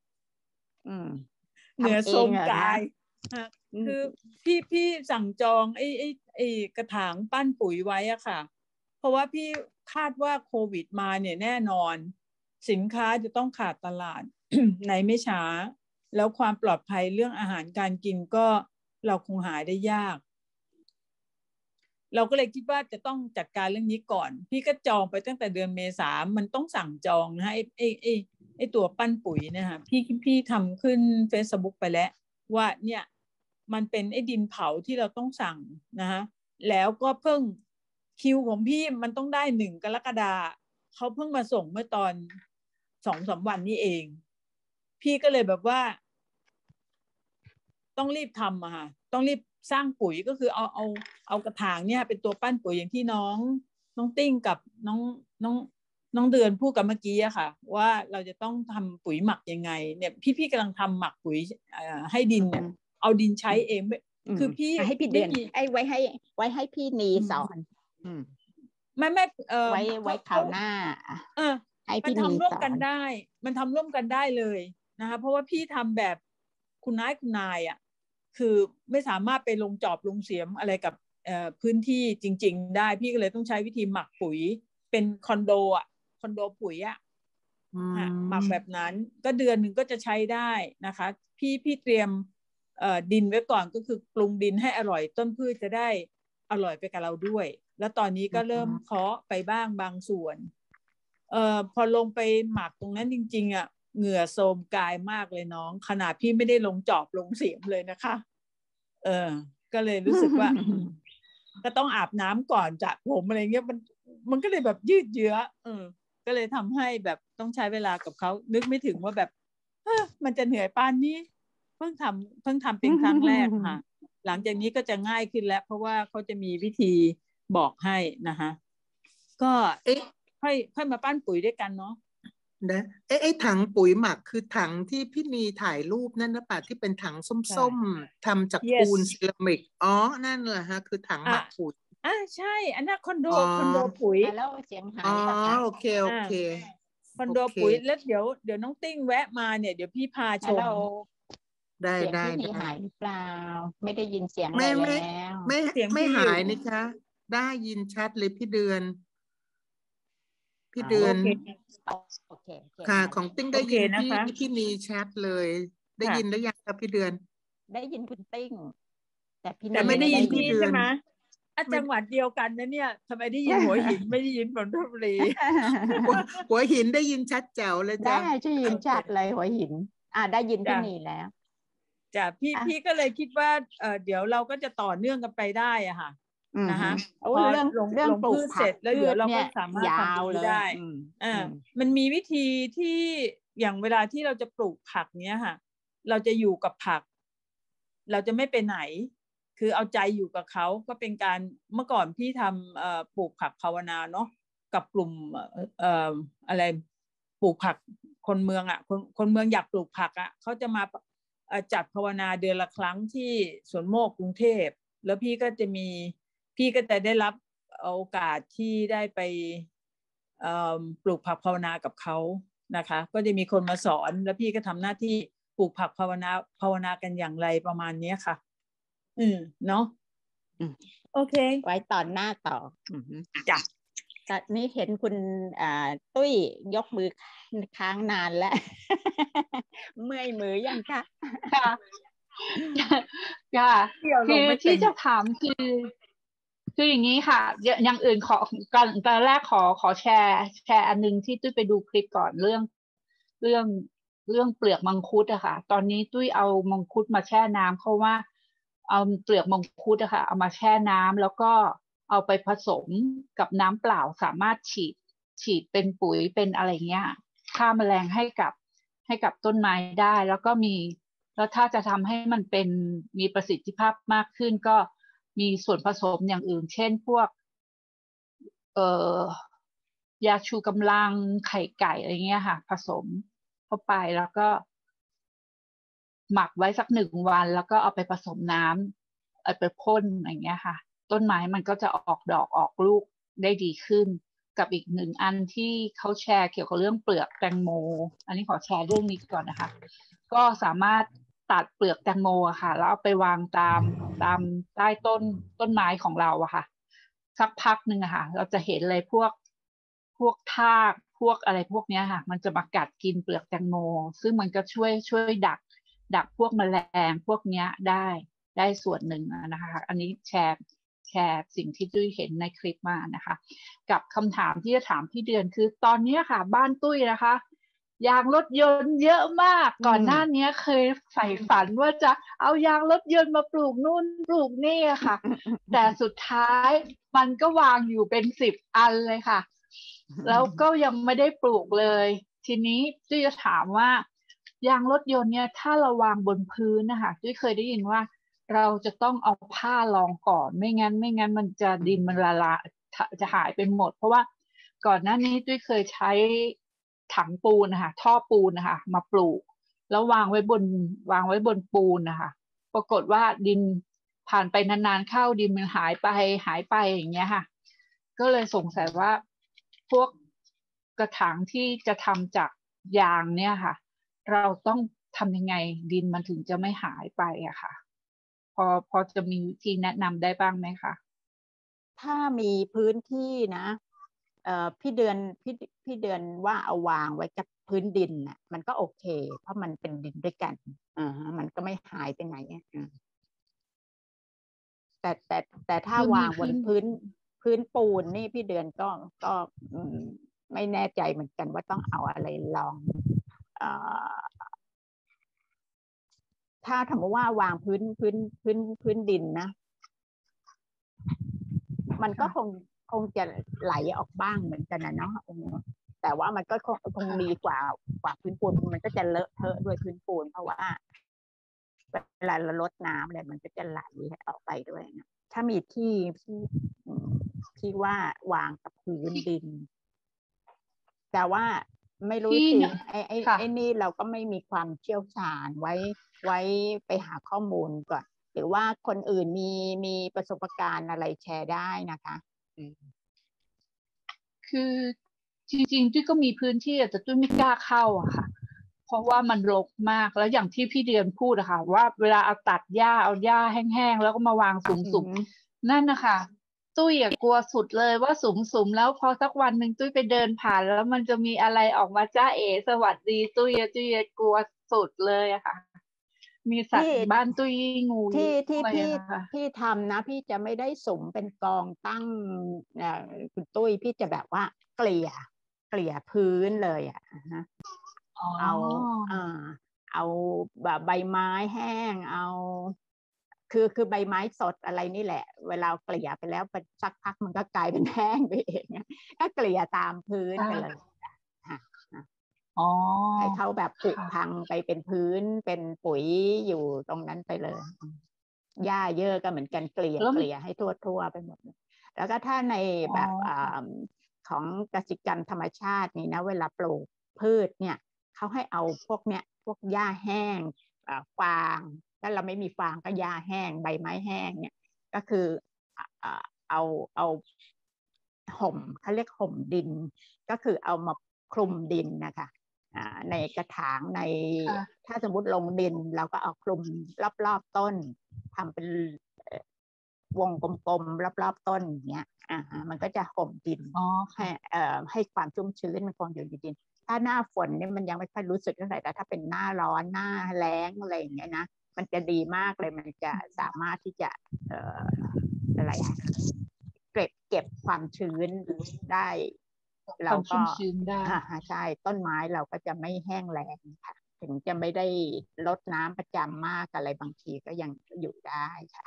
เหนือทรงกายคือพี่พี่สั่งจองไอ้ไอ้ไอ้กระถางปั้นปุ๋ยไว้อะค่ะเพราะว่าพี่คาดว่าโควิดมาเนี่ยแน่นอนสินค้าจะต้องขาดตลาด ในไม่ช้าแล้วความปลอดภัยเรื่องอาหารการกินก็เราคงหาได้ยากเราก็เลยคิดว่าจะต้องจัดการเรื่องนี้ก่อนพี่ก็จองไปตั้งแต่เดือนเมษามันต้องสั่งจองนะไอ้ไอ้ไอ้ไอ้ตัวปั้นปุ๋ยนะคะพี่พี่ทำขึ้น Facebook ไปแล้วว่าเนี่ยมันเป็นไอ้ดินเผาที่เราต้องสั่งนะคะแล้วก็เพิ่งคิวของพี่มันต้องได้หนึ่งกรกฎาคมเขาเพิ่งมาส่งเมื่อตอนสองสามวันนี้เองพี่ก็เลยแบบว่าต้องรีบทำอะค่ะต้องรีบสร้างปุ๋ยก็คือเอาเอาเอากระถางเนี่ยเป็นตัวปั้นปุ๋ยอย่างที่น้องน้องติ้งกับน้องน้องน้องเดือนพูดกันเมื่อกี้อะค่ะว่าเราจะต้องทำปุ๋ยหมักยังไงเนี่ยพี่พี่กำลังทำหมักปุ๋ยให้ดินเนี่ยเอาดินใช้เองคือพี่ให้พี่เดือนไอ้ไว้ให้ไว้ให้พี่นีสอนไม่ไม่เออไว้ไว้คราวหน้าเออมันทำร่วมกันได้มันทำร่วมกันได้เลยนะคะเพราะว่าพี่ทำแบบคุณนายคุณนายอ่ะคือไม่สามารถไปลงจอบลงเสียมอะไรกับพื้นที่จริงๆได้พี่ก็เลยต้องใช้วิธีหมักปุ๋ยเป็นคอนโดอ่ะคอนโดปุ๋ยอ่ะหมักแบบนั้นก็เดือนหนึ่งก็จะใช้ได้นะคะพี่พี่เตรียมดินไว้ก่อนก็คือปรุงดินให้อร่อยต้นพืชจะได้อร่อยไปกับเราด้วยแล้วตอนนี้ก็เริ่มเพาะไปบ้างบางส่วนเอ่อพอลงไปหมักตรงนั้นจริงๆอ่ะเหงื่อโทรมกายมากเลยน้องขนาดพี่ไม่ได้ลงจอบลงเสียมเลยนะคะเออก็เลยรู้สึกว่า ก็ต้องอาบน้ำก่อนจะผมอะไรเงี้ยมันมันก็เลยแบบยืดเยื้อเออก็เลยทำให้แบบต้องใช้เวลากับเขานึกไม่ถึงว่าแบบเฮ้อมันจะเหนื่อยปานนี้เพิ่งทำเพิ่งทำเป็นครั้งแรกค่ะหลังจากนี้ก็จะง่ายขึ้นแล้วเพราะว่าเขาจะมีวิธีบอกให้นะคะก็เอ๊ะค่อยค่อยมาปั้นปุ๋ยด้วยกันเนาะนะเอ๊ะไอ้ถังปุ๋ยหมักคือถังที่พี่นีถ่ายรูปนั่นนะป่ะที่เป็นถังส้มๆทำจากปูนเซรามิกอ๋อนั่นแหละฮะคือถังหมักปุ๋ยอ่าใช่อันนั้นคอนโดคอนโดปุ๋ยแล้วเสียงหายอ๋อโอเคโอเคคอนโดปุ๋ยแล้วเดี๋ยวเดี๋ยวน้องติ้งแวะมาเนี่ยเดี๋ยวพี่พาชมได้ได้เสียงพี่หายหรือเปล่าไม่ได้ยินเสียงอะไรแล้วไม่ไม่หายนี่คะได้ยินชัดเลยพี่เดือนพี่เดือนโอเคค่ะของติ้งได้ยินพี่พี่นีชัดเลยได้ยินแล้วยังครับพี่เดือนได้ยินคุณติ้งแต่พี่แต่ไม่ได้ยินพี่ใช่ไหมจังหวัดเดียวกันนะเนี่ยทำไมได้ยินหัวหินไม่ได้ยินนนทบุรีหัวหินได้ยินชัดแจ๋วเลยจ้ะได้ได้ยินชัดเลยหัวหินอ่าได้ยินพี่นีแล้วจ้ะพี่พี่ก็เลยคิดว่าเออเดี๋ยวเราก็จะต่อเนื่องกันไปได้อ่ะค่ะนะคะพอเรื่องเรื่องปลูกเสร็จแล้วเดี๋ยวเราก็สามารถทำได้อ่ามันมีวิธีที่อย่างเวลาที่เราจะปลูกผักเนี้ยค่ะเราจะอยู่กับผักเราจะไม่ไปไหนคือเอาใจอยู่กับเขาก็เป็นการเมื่อก่อนพี่ทำเอ่อปลูกผักภาวนาเนาะกับกลุ่มเอ่ออะไรปลูกผักคนเมืองอ่ะคนคนเมืองอยากปลูกผักอ่ะเขาจะมาจัดภาวนาเดือนละครั้งที่สวนโมกกรุงเทพแล้วพี่ก็จะมีพี่ก็จะได้รับโอกาสที่ได้ไปปลูกผักภาวนากับเขานะคะก็จะมีคนมาสอนแล้วพี่ก็ทำหน้าที่ปลูกผักภาวนาภาวนากันอย่างไรประมาณนี้ค่ะอืมเนาะโอเคไว้ตอนหน้าต่อจ้ะตอนนี้เห็นคุณอ่าตุ้ยยกมือค้างนานแล้วเมื่อยมือยังคะค่ะค่ะคือที่จะถามคือคืออย่างนี้ค่ะอย่างอื่นขอก่อนตอนแรกขอขอแชร์แชร์อันนึงที่ตุ้ยไปดูคลิปก่อนเรื่องเรื่องเรื่องเปลือกมังคุดอะค่ะตอนนี้ตุ้ยเอามังคุดมาแช่น้ำเพราะว่าเอาเปลือกมังคุดอะค่ะเอามาแช่น้ำแล้วก็เอาไปผสมกับน้ำเปล่าสามารถฉีดฉีดเป็นปุ๋ยเป็นอะไรเงี้ยฆ่าแมลงให้กับให้กับต้นไม้ได้แล้วก็มีแล้วถ้าจะทำให้มันเป็นมีประสิทธิภาพมากขึ้นก็มีส่วนผสมอย่างอื่นเช่นพวกเอ่อยาชูกำลังไข่ไก่อะไรเงี้ยค่ะผสมเข้าไปแล้วก็หมักไว้สักหนึ่งวันแล้วก็เอาไปผสมน้ำเอาไปพ่นอย่างเงี้ยค่ะต้นไม้มันก็จะออกดอกออกลูกได้ดีขึ้นกับอีกหนึ่งอันที่เขาแชร์เกี่ยวกับเรื่องเปลือกแตงโมอันนี้ขอแชร์เรื่องนี้ก่อนนะคะก็สามารถตัดเปลือกแตงโมอะค่ะแล้วเอาไปวางตามตามใต้ต้นต้นไม้ของเราอะค่ะสักพักหนึ่งอะค่ะเราจะเห็นเลยพวกพวกทากพวกอะไรพวกนี้ค่ะมันจะมากัดกินเปลือกแตงโมซึ่งมันก็ช่วยช่วยดักดักพวกแมลงพวกนี้ได้ได้ส่วนหนึ่งนะคะอันนี้แชร์แชร์สิ่งที่ตุ้ยเห็นในคลิปมานะคะกับคำถามที่จะถามพี่เดือนคือตอนนี้ค่ะบ้านตุ้ยนะคะยางรถยนต์เยอะมากก่อนหน้านี้เคยใฝ่ฝันว่าจะเอายางรถยนต์มาปลูกนู่นปลูกนี่ค่ะแต่สุดท้ายมันก็วางอยู่เป็นสิบอันเลยค่ะแล้วก็ยังไม่ได้ปลูกเลยทีนี้ตุ้ยจะถามว่ายางรถยนต์เนี่ยถ้าเราวางบนพื้นนะคะตุ้ยเคยได้ยินว่าเราจะต้องเอาผ้ารองก่อนไม่งั้นไม่งั้นมันจะดินมันละลายจะหายไปหมดเพราะว่าก่อนหน้านี้ตุ้ยเคยใช้ถังปูนนะคะท่อปูนนะคะมาปลูกแล้ววางไว้บนวางไว้บนปูนนะคะปรากฏว่าดินผ่านไปนานๆเข้าดินมันหายไปหายไปอย่างเงี้ยค่ะก็เลยสงสัยว่าพวกกระถางที่จะทำจากยางเนี่ยค่ะเราต้องทำยังไงดินมันถึงจะไม่หายไปอะค่ะพอพอจะมีวิธีแนะนำได้บ้างไหมคะถ้ามีพื้นที่นะเอ่อพี่เดือนพี่พี่เดือนว่าเอาวางไว้กับพื้นดินน่ะมันก็โอเคเพราะมันเป็นดินด้วยกันอ่ามันก็ไม่หายไปไหนอ่ะแต่แต่แต่ถ้าวางบนพื้นพื้นปูนนี่พี่เดือนก็ก็ไม่แน่ใจเหมือนกันว่าต้องเอาอะไรลองเอ่อถ้าสมมติว่าวางพื้นพื้นพื้นพื้นดินนะมันก็คงคงจะไหลออกบ้างเหมือนกันนะเนาะแต่ว่ามันก็คงคงดีกว่ากว่าพื้นปูนมันก็จะเลอะเทอะด้วยพื้นปูนเพราะว่าเวลาเราลดน้ำเนี่ยมันก็จะไหลออกไปด้วยนะถ้ามีที่ที่ที่ว่าวางกับพื้นดินแต่ว่าไม่รู้สิไอ้ไอ้ไอ้นี่เราก็ไม่มีความเชี่ยวชาญไว้ไว้ไปหาข้อมูลก่อนหรือว่าคนอื่นมีมีประสบการณ์อะไรแชร์ได้นะคะคือจริงๆตุ้ยก็มีพื้นที่แต่ตุ้ยไม่กล้าเข้าอะค่ะเพราะว่ามันรกมากแล้วอย่างที่พี่เดือนพูดอะค่ะว่าเวลาเอาตัดหญ้าเอาหญ้าแห้งๆแล้วก็มาวางสูงๆนั่นนะคะตุ้ยกลัวสุดเลยว่าสูงๆแล้วพอสักวันหนึ่งตุ้ยไปเดินผ่านแล้วมันจะมีอะไรออกมาจ้าเอ๋สวัสดีตุ้ยตุ้ยกลัวสุดเลยอะค่ะมีสัตว์บ้านตุ้ยงูที่ที่พี่พี่ทำนะพี่จะไม่ได้สุ่มเป็นกองตั้งคุณตุ้ยพี่จะแบบว่าเกลี่ยเกลี่ยพื้นเลยอ่ะเอาอ่าเอาแบบใบไม้แห้งเอาคือคือใบไม้สดอะไรนี่แหละเวลาเกลี่ยไปแล้วไปสักพักมันก็กลายเป็นแห้งไปเองก็เกลี่ยตามพื้นไปเลยให้เขาแบบผุพังไปเป็นพื้นเป็นปุ๋ยอยู่ตรงนั้นไปเลยหญ้าเยอะก็เหมือนกันเกลี่ยเกลี่ยให้ทั่วๆไปหมดแล้วก็ถ้าในแบบของกสิกรรมธรรมชาตินี่นะเวลาปลูกพืชเนี่ยเขาให้เอาพวกเนี้ยพวกหญ้าแห้งฟางถ้าเราไม่มีฟางก็หญ้าแห้งใบไม้แห้งเนี่ยก็คือเอาเอาห่มเขาเรียกห่มดินก็คือเอามาคลุมดินนะคะในกระถางในถ้าสมมติลงดินเราก็เอาคลุมรอบๆต้นทำเป็นวงกลมๆรอบๆต้นอย่างเงี้ยอ่ามันก็จะห่มดินให้เอ่อให้ความชุ่มชื้นมันคงอยู่ในดินถ้าหน้าฝนเนี่ยมันยังไม่ค่อยรู้สึกเท่าไหร่แต่ถ้าเป็นหน้าร้อนหน้าแล้งอะไรอย่างเงี้ยนะมันจะดีมากเลยมันจะสามารถที่จะเอ่ออะไรเก็บเก็บความชื้นได้เราก็ใช่ต้นไม้เราก็จะไม่แห้งแล้งค่ะถึงจะไม่ได้ลดน้ำประจำมากอะไรบางทีก็ยังอยู่ได้ค่ะ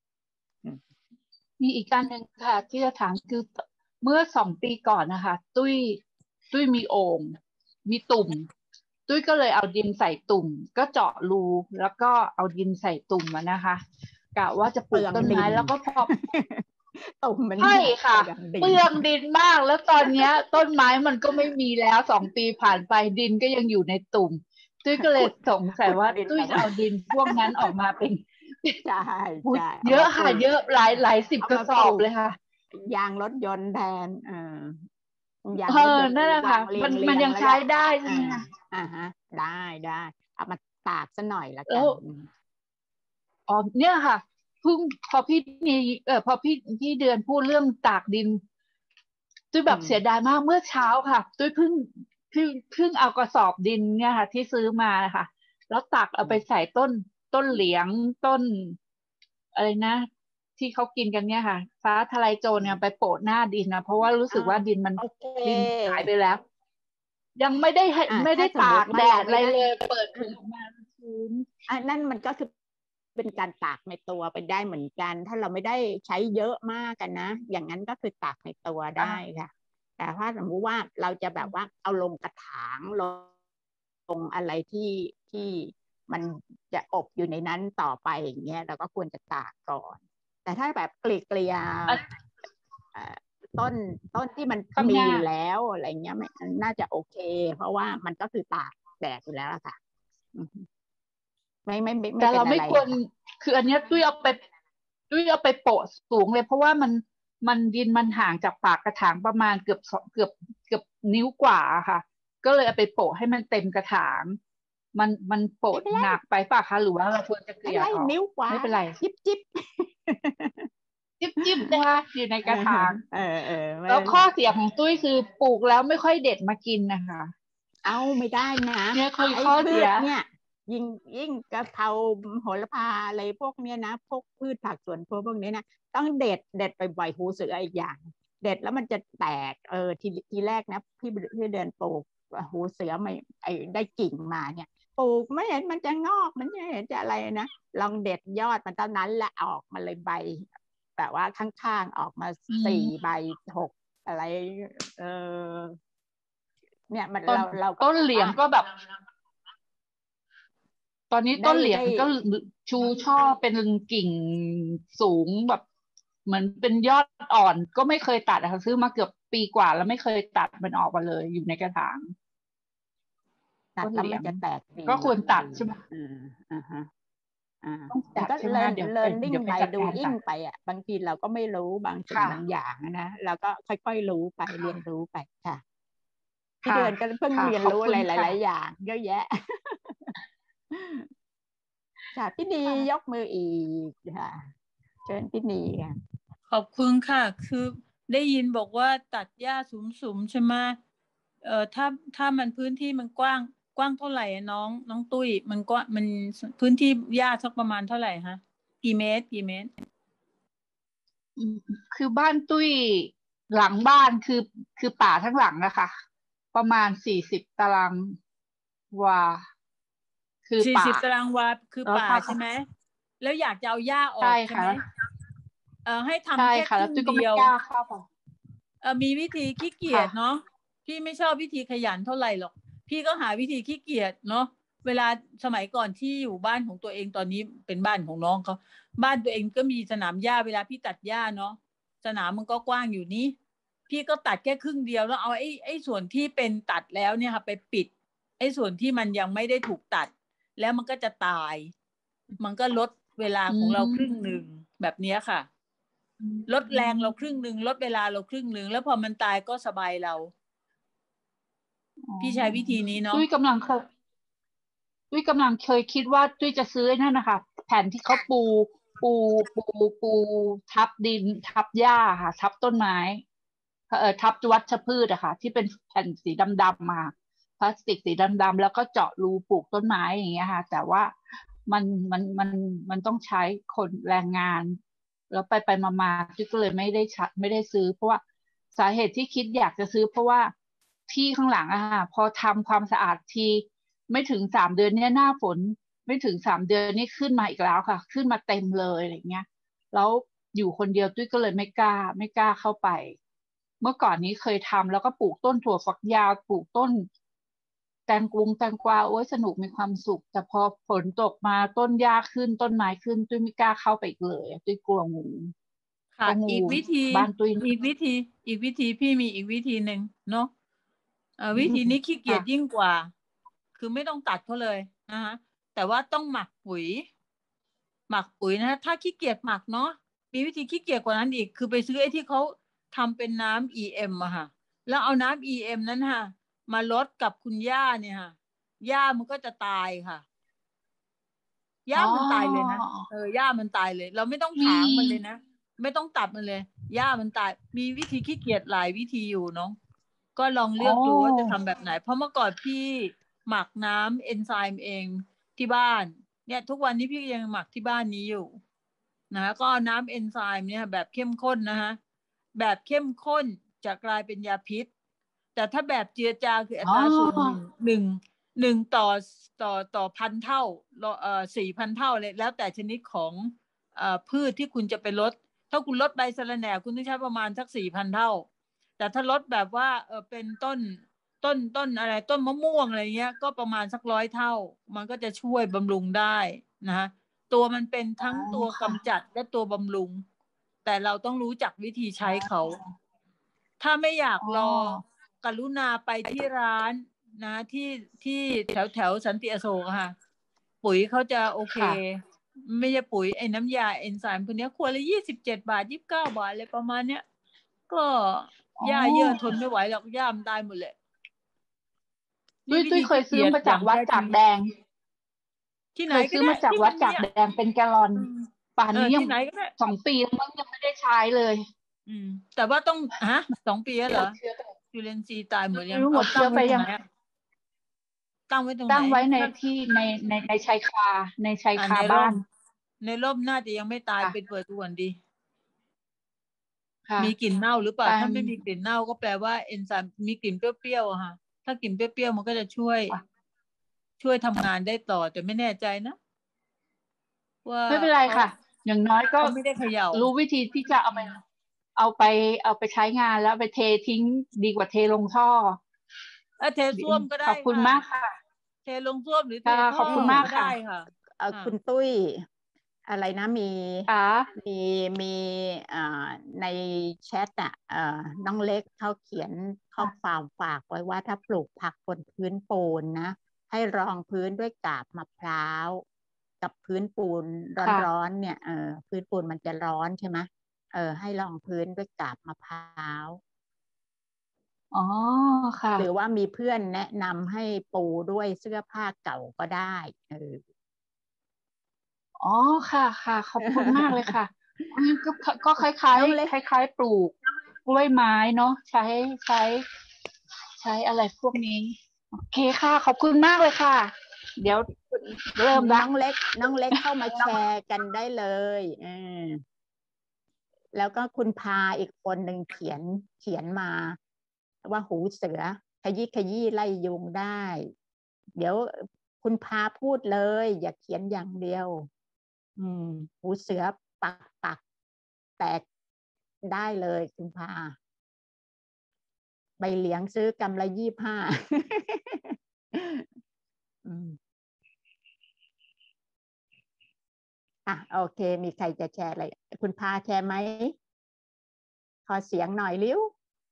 มีอีกการหนึ่งค่ะที่จะถามคือเมื่อสองปีก่อนนะคะตุ้ยตุ้ยมีโอ่งมีตุ่มตุ้ยก็เลยเอาดินใส่ตุ่มก็เจาะรูแล้วก็เอาดินใส่ตุ่มนะคะกะว่าจะปลูกต้นไม้แล้วก็พอตุ่มมันใช่ค่ะเปลืองดินมากแล้วตอนนี้ต้นไม้มันก็ไม่มีแล้วสองปีผ่านไปดินก็ยังอยู่ในตุ่มตุ้ยก็เลยสงสัยว่าตุ้ยจะเอาดินพวกนั้นออกมาเป็นใช่ใช่เยอะค่ะเยอะหลายหลายสิบกระสอบเลยค่ะยางรถยนต์แทนเออยางรถยนต์นั่นแหละค่ะมันมันยังใช้ได้ใช่ไหมคะอ่าฮะได้ได้เอามาตากซะหน่อยละกันอ๋อเนี่ยค่ะเพิ่งพอพี่มีเออพอพี่พี่เดือนพูดเรื่องตากดินตุ้ยแบบเสียดายมากเมื่อเช้าค่ะตุ้ยเพิ่งเพิ่งเพิ่งเอากระสอบดินเนี่ยค่ะที่ซื้อมาค่ะแล้วตักเอาไปใส่ต้นต้นเหลียงต้นอะไรนะที่เขากินกันเนี่ยค่ะฟ้าทลายโจรเนี่ยไปโปะหน้าดินนะเพราะว่ารู้สึกว่าดินมันดินหายไปแล้วยังไม่ได้ไม่ได้ตากแดดอะไรเลยเปิดถุงออกมาชื้นอันนั่นมันก็คือเป็นการตากในตัวไปได้เหมือนกันถ้าเราไม่ได้ใช้เยอะมากกันนะอย่างนั้นก็คือตากในตัวได้ค่ะแต่ถ้าสมมติว่าเราจะแบบว่าเอาลงกระถางลงลงอะไรที่ที่มันจะอบอยู่ในนั้นต่อไปอย่างเงี้ยเราก็ควรจะตากก่อนแต่ถ้าแบบเกลี่ยต้นต้นที่มันมีอยู่แล้วอะไรเงี้ยน่าจะโอเคเพราะว่ามันก็คือตากแดดอยู่แล้วค่ะไม่ไม่ไม่แต่เราไม่ควรคืออันนี้ตุ้ยเอาไปตุ้ยเอาไปโปะสูงเลยเพราะว่ามันมันดินมันห่างจากปากกระถางประมาณเกือบเกือบเกือบนิ้วกว่าค่ะก็เลยเอาไปโปะให้มันเต็มกระถางมันมันโปะหนักไปป่ะคะหรือว่าเราควรจะเกลี่ยออกนิ้วกว่าไม่เป็นไรจิ๊บจิ๊บจิ๊บยิบว่าอยู่ในกระถางเออเออแล้วข้อเสียของตุ้ยคือปลูกแล้วไม่ค่อยเด็ดมากินนะคะเอาไม่ได้นะเนี่ยคือข้อเสียเนี่ยยิ่งยิ่งกะเพราโหระพาอะไรพวกเนี้ยนะพวกพืชผักสวนครัวพวกนี้นะต้องเด็ดเด็ดไปบ่อยหูเสืออีกอย่างเด็ดแล้วมันจะแตกเออทีทีแรกนะพี่พี่เดินปลูกหูเสือไม่ไอ้ได้กิ่งมาเนี่ยปลูกไม่เห็นมันจะงอกมันไม่เห็นจะอะไรนะลองเด็ดยอดมันตอนนั้นและออกมาเลยใบแต่ว่าข้างๆออกมาสี่ใบหกอะไรเออเนี่ยมันเราเราต้นเหลียงก็แบบตอนนี้ต้นเหลียงก็ชูช่อเป็นกิ่งสูงแบบเหมือนเป็นยอดอ่อนก็ไม่เคยตัดนะคะซื้อมาเกือบปีกว่าแล้วไม่เคยตัดมันออกมาเลยอยู่ในกระถางตัดแล้วมันจะแตกก็ควรตัดใช่ไหมอืมอ่าฮะอ่าต้องตัดก็ใช่ไหมเดี๋ยวเลิร์นนิ่งไปดูอิ่งไปอ่ะบางทีเราก็ไม่รู้บางสิ่งบางอย่างนะเราก็ค่อยๆรู้ไปเรียนรู้ไปค่ะพี่เดือนก็เพิ่งเรียนรู้อะไรหลายๆอย่างเยอะแยะค่ะพี่นียกมืออีกค่ะเชิญพี่นีค่ะขอบคุณค่ะคือได้ยินบอกว่าตัดหญ้าสูงๆใช่ไหมเอ่อถ้าถ้ามันพื้นที่มันกว้างกว้างเท่าไหร่น้องน้องตุ้ยมันก็มันพื้นที่หญ้าสักประมาณเท่าไหร่ฮะกี่เมตรกี่เมตรคือบ้านตุ้ยหลังบ้านคือคือป่าทั้งหลังนะคะประมาณสี่สิบตารางวาคือสี่ป่าสิบตารางวาคือป่าใช่ไหมแล้วอยากจะเอาหญ้าออกใช่ไหมเออให้ทำแค่ครึ่งเดียวเออมีวิธีขี้เกียจเนาะพี่ไม่ชอบวิธีขยันเท่าไหร่หรอกพี่ก็หาวิธีขี้เกียจเนาะเวลาสมัยก่อนที่อยู่บ้านของตัวเองตอนนี้เป็นบ้านของน้องเขาบ้านตัวเองก็มีสนามหญ้าเวลาพี่ตัดหญ้าเนาะสนามมันก็กว้างอยู่นี้พี่ก็ตัดแค่ครึ่งเดียวแล้วเอาไอ้ไอ้ส่วนที่เป็นตัดแล้วเนี่ยค่ะไปปิดไอ้ส่วนที่มันยังไม่ได้ถูกตัดแล้วมันก็จะตายมันก็ลดเวลาของเราครึ่งหนึ่งแบบนี้ค่ะลดแรงเราครึ่งหนึ่งลดเวลาเราครึ่งหนึ่งแล้วพอมันตายก็สบายเราพี่ใช้วิธีนี้เนาะตุ้ยกำลังเคยตุ้ยกำลังเคยคิดว่าตุ้ยจะซื้อนั่นนะคะแผ่นที่เขาปูปูปูปูทับดินทับหญ้าค่ะทับต้นไม้เอ่อทับวัชพืชอะค่ะที่เป็นแผ่นสีดำๆมาพลาสติกสีดำๆแล้วก็เจาะรูปลูกต้นไม้อย่างเงี้ยค่ะแต่ว่ามันมันมันมันต้องใช้คนแรงงานแล้วไปไปมาๆตุ้ยก็เลยไม่ได้ไม่ได้ซื้อเพราะว่าสาเหตุที่คิดอยากจะซื้อเพราะว่าที่ข้างหลังอะค่ะพอทำความสะอาดทีไม่ถึงสามเดือนเนี่ยหน้าฝนไม่ถึงสามเดือนนี่ขึ้นมาอีกแล้วค่ะขึ้นมาเต็มเลยอะไรเงี้ยแล้วอยู่คนเดียวตุ้ยก็เลยไม่กล้าไม่กล้าเข้าไปเมื่อก่อนนี้เคยทำแล้วก็ปลูกต้นถั่วฝักยาวปลูกต้นแตงกวงแตงกวาโอ้ยสนุกมีความสุขแต่พอฝนตกมาต้นหญ้าขึ้นต้นไม้ขึ้นตุ้ยไม่กล้าเข้าไปอีกเลยตุ้ยกลัวงูค่ะอีกวิธีบ้านตุ้ยอีกวิธีอีกวิธีพี่มีอีกวิธีหนึ่งเนาะเอ่อวิธีนี้ขี้เกียจยิ่งกว่าคือไม่ต้องตัดเขาเลยนะคะแต่ว่าต้องหมักปุ๋ยหมักปุ๋ยนะถ้าขี้เกียจหมักเนาะมีวิธีขี้เกียจกว่านั้นอีกคือไปซื้อไอ้ที่เขาทำเป็นน้ำ อี เอ็ม อะค่ะแล้วเอาน้ำ อี เอ็ม นั้นค่ะมาลดกับคุณย่าเนี่ยค่ะย่ามันก็จะตายค่ะย่ามันตายเลยนะเออย่ามันตายเลยเราไม่ต้องถางมันเลยนะไม่ต้องตัดมันเลยย่ามันตายมีวิธีขี้เกียจหลายวิธีอยู่เนาะก็ลองเลือกดูว่าจะทำแบบไหนเพราะเมื่อก่อนพี่หมักน้ำเอนไซม์เองที่บ้านเนี่ยทุกวันนี้พี่ยังหมักที่บ้านนี้อยู่นะก็เอาน้ำเอนไซม์เนี่ยแบบเข้มข้นนะฮะแบบเข้มข้นจะกลายเป็นยาพิษแต่ถ้าแบบเจือจางคืออัตราส่วนหนึ่งหนึ่งต่อต่อต่อพันเท่าเอ่อสี่พันเท่าเลยแล้วแต่ชนิดของเอ่อพืชที่คุณจะไปลดถ้าคุณลดใบสะระแหน่คุณต้องใช้ประมาณสักสี่พันเท่าแต่ถ้าลดแบบว่าเออเป็นต้นต้นต้นอะไรต้นมะม่วงอะไรเงี้ยก็ประมาณสักร้อยเท่ามันก็จะช่วยบำรุงได้นะตัวมันเป็นทั้งตัวกำจัดและตัวบำรุงแต่เราต้องรู้จักวิธีใช้เขาถ้าไม่อยากรอกรุณาไปที่ร้านนะที่ที่แถวแถวสันติอโศกค่ะปุ๋ยเขาจะโอเคไม่ใช่ปุ๋ยไอ้น้ำยาเอนไซม์พวกนี้ขวดละยี่สิบเจ็ดบาทยี่สิบเก้าบาทอะไรประมาณเนี้ยก็หญ้าเยอะทนไม่ไหวหรอกหญ้ามันตายหมดเลยตุ้ยตุ้ยเคยซื้อมาจากวัดจากแดงที่ไหนเคยซื้อมาจากวัดจากแดงเป็นแกลลอนป่านนี้ยังที่ไหนก็ได้สองปีแล้วมั้งยังไม่ได้ใช้เลยอืมแต่ว่าต้องฮะสองปีแล้วเหรอจุลินทรีย์ตายหมดยังหมดเชื้อไปยังตั้งไว้ตรงไหนตั้งไว้ในที่ในในในชายคาในชายคาบ้านในร่มน่าจะยังไม่ตายเป็นเปิดด่วนดีมีกลิ่นเน่าหรือเปล่าถ้าไม่มีกลิ่นเน่าก็แปลว่าเอนไซม์มีกลิ่นเปรี้ยวๆอะค่ะถ้ากลิ่นเปรี้ยวๆมันก็จะช่วยช่วยทำงานได้ต่อแต่ไม่แน่ใจนะว่าไม่เป็นไรค่ะอย่างน้อยก็ไม่ได้เขย่ารู้วิธีที่จะเอาไปเอาไปเอาไปใช้งานแล้วไปเททิ้งดีกว่าเทลงท่อเออเทส้วมก็ได้ขอบคุณมากค่ะเทลงส้วมหรือเทท่อขอบคุณมากค่ะเออคุณตุ้ยอะไรนะมีมีมีอ่าในแชทอ่ะเอ่อน้องเล็กเขาเขียนข้อความฝากไว้ว่าถ้าปลูกผักบนพื้นปูนนะให้รองพื้นด้วยกาบมะพร้าวกับพื้นปูนร้อนๆเนี่ยเออพื้นปูนมันจะร้อนใช่ไหมเออให้รองพื้นด้วยกาบมะพร้าวอ๋อค่ะหรือว่ามีเพื่อนแนะนำให้ปูด้วยเสื้อผ้าเก่าก็ได้เอออ๋อค่ะค่ะขอบคุณมากเลยค่ะก็ก็คล้ายคล้ายคล้ายคล้ายปลูกกล้วยไม้เนาะใช้ใช้ใช้อะไรพวกนี้โอเคค่ะขอบคุณมากเลยค่ะเดี๋ยวเริ่มน้องเล็กน้องเล็กเข้ามาแชร์กันได้เลยเออแล้วก็คุณพาอีกคนหนึ่งเขียนเขียนมาว่าหูเสือขยี้ขยี้ไล่ยุงได้เดี๋ยวคุณพาพูดเลยอย่าเขียนอย่างเดียวอืมหูเสือปักปักแตกได้เลยคุณพาใบเหลียงซื้อกำละยี่ห้าอ่ะโอเคมีใครจะแชร์อะไรคุณพาแชร์ไหมขอเสียงหน่อยลิ้ว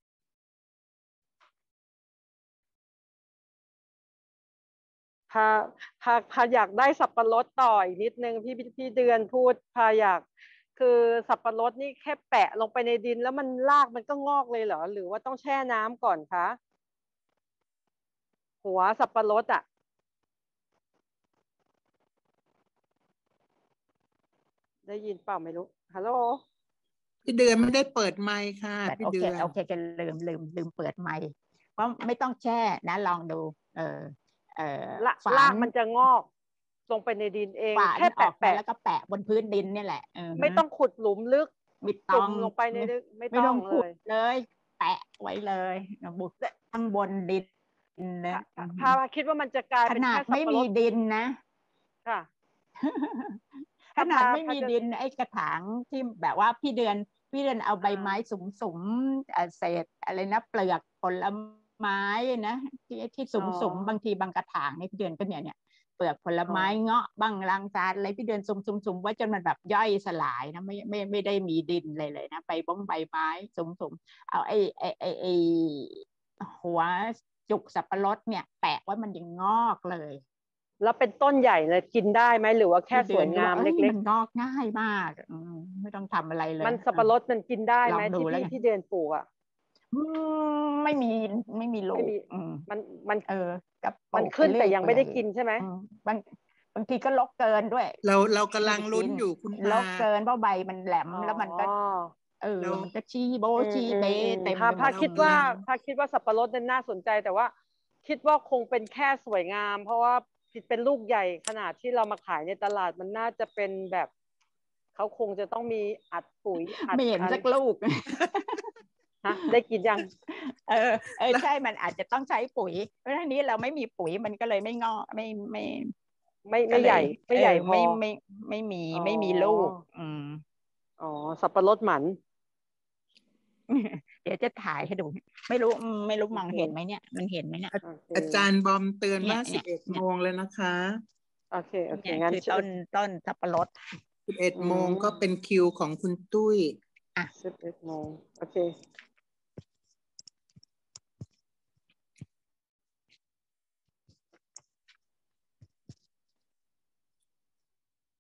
พาพาพาอยากได้สับปะรดต่ออีกนิดนึงพี่พี่เดือนพูดพาอยากคือสับปะรดนี่แค่แปะลงไปในดินแล้วมันรากมันก็งอกเลยเหรอหรือว่าต้องแช่น้ำก่อนคะหัวสับปะรดอ่ะได้ยินเปล่าไม่รู้ฮัลโหลพี่เดือนไม่ได้เปิดไมค์ค่ะพี่เดือนโอเคโอเคจะลืมลืมลืมเปิดไมค์เพราะไม่ต้องแช่นะลองดูเออเออรากมันจะงอกลงไปในดินเองแค่แปะแปะแล้วก็แปะบนพื้นดินนี่แหละไม่ต้องขุดหลุมลึกไม่ต้องลงไปในลึกไม่ต้องเลยเลยแปะไว้เลยบุกข้างบนดินนะพาคิดว่ามันจะกลายเป็นแค่สับปะรดไม่มีดินนะค่ะขนาดไม่มีดินไอ้กระถางที่แบบว่าพี่เดือนพี่เดือนเอาใบไม้สุมๆเศษอะไรนะเปลือกผลไม้นะที่ที่สุมๆบางทีบางกระถางนี่พี่เดือนก็เนี่ยเนี่ยเปลือกผลไม้เงาะบ้างรังจานอะไรพี่เดือนสุมๆๆไว้จนมันแบบย่อยสลายนะไม่ไม่ไม่ได้มีดินเลยเลยนะใบบ้องใบไม้สุมๆเอาไอ้ไอ้ไอ้ไอ้หัวจุกสับปะรดเนี่ยแปะว่ามันยังงอกเลยแล้วเป็นต้นใหญ่เลยกินได้ไหมหรือว่าแค่สวยงามเล็กๆมันงอกง่ายมากไม่ต้องทำอะไรเลยมันสับปะรดมันกินได้ไหมที่พี่ที่เดือนปลูกอ่ะไม่มีไม่มีลูกมันมันเออกับมันขึ้นแต่ยังไม่ได้กินใช่ไหมบางบางทีก็ลกเกินด้วยเราเรากำลังลุ้นอยู่คุณลกเกินเพราะใบมันแหลมแล้วมันก็เออมันก็ชี้โบชี้เบเต็มพาคิดว่าพาคิดว่าสับปะรดนั้นน่าสนใจแต่ว่าคิดว่าคงเป็นแค่สวยงามเพราะว่าเป็นลูกใหญ่ขนาดที่เรามาขายในตลาดมันน่าจะเป็นแบบเขาคงจะต้องมีอัดปุ๋ยอัดไม่เห็นสักลูกฮะได้กินยังเออเออใช่มันอาจจะต้องใช้ปุ๋ยเพราะฉะนั้นเราไม่มีปุ๋ยมันก็เลยไม่งอกไม่ไม่ไม่ไม่ใหญ่ไม่ใหญ่พอไม่ไม่ไม่มีไม่มีลูกอืมอ๋อสับปะรดหมันเดี๋ยวจะถ่ายให้ดูไม่รู้ไม่รู้มองเห็นไหมเนี่ยมันเห็นไหมเนี่ยอาจารย์บอมเตือนว่าสิบเอ็ดโมงเลยนะคะโอเคโอเคงั้นต้นต้นสับปะรดสิบเอ็ดโมงก็เป็นคิวของคุณตุ้ยอ่ะสิบเอ็ดโมงโอเค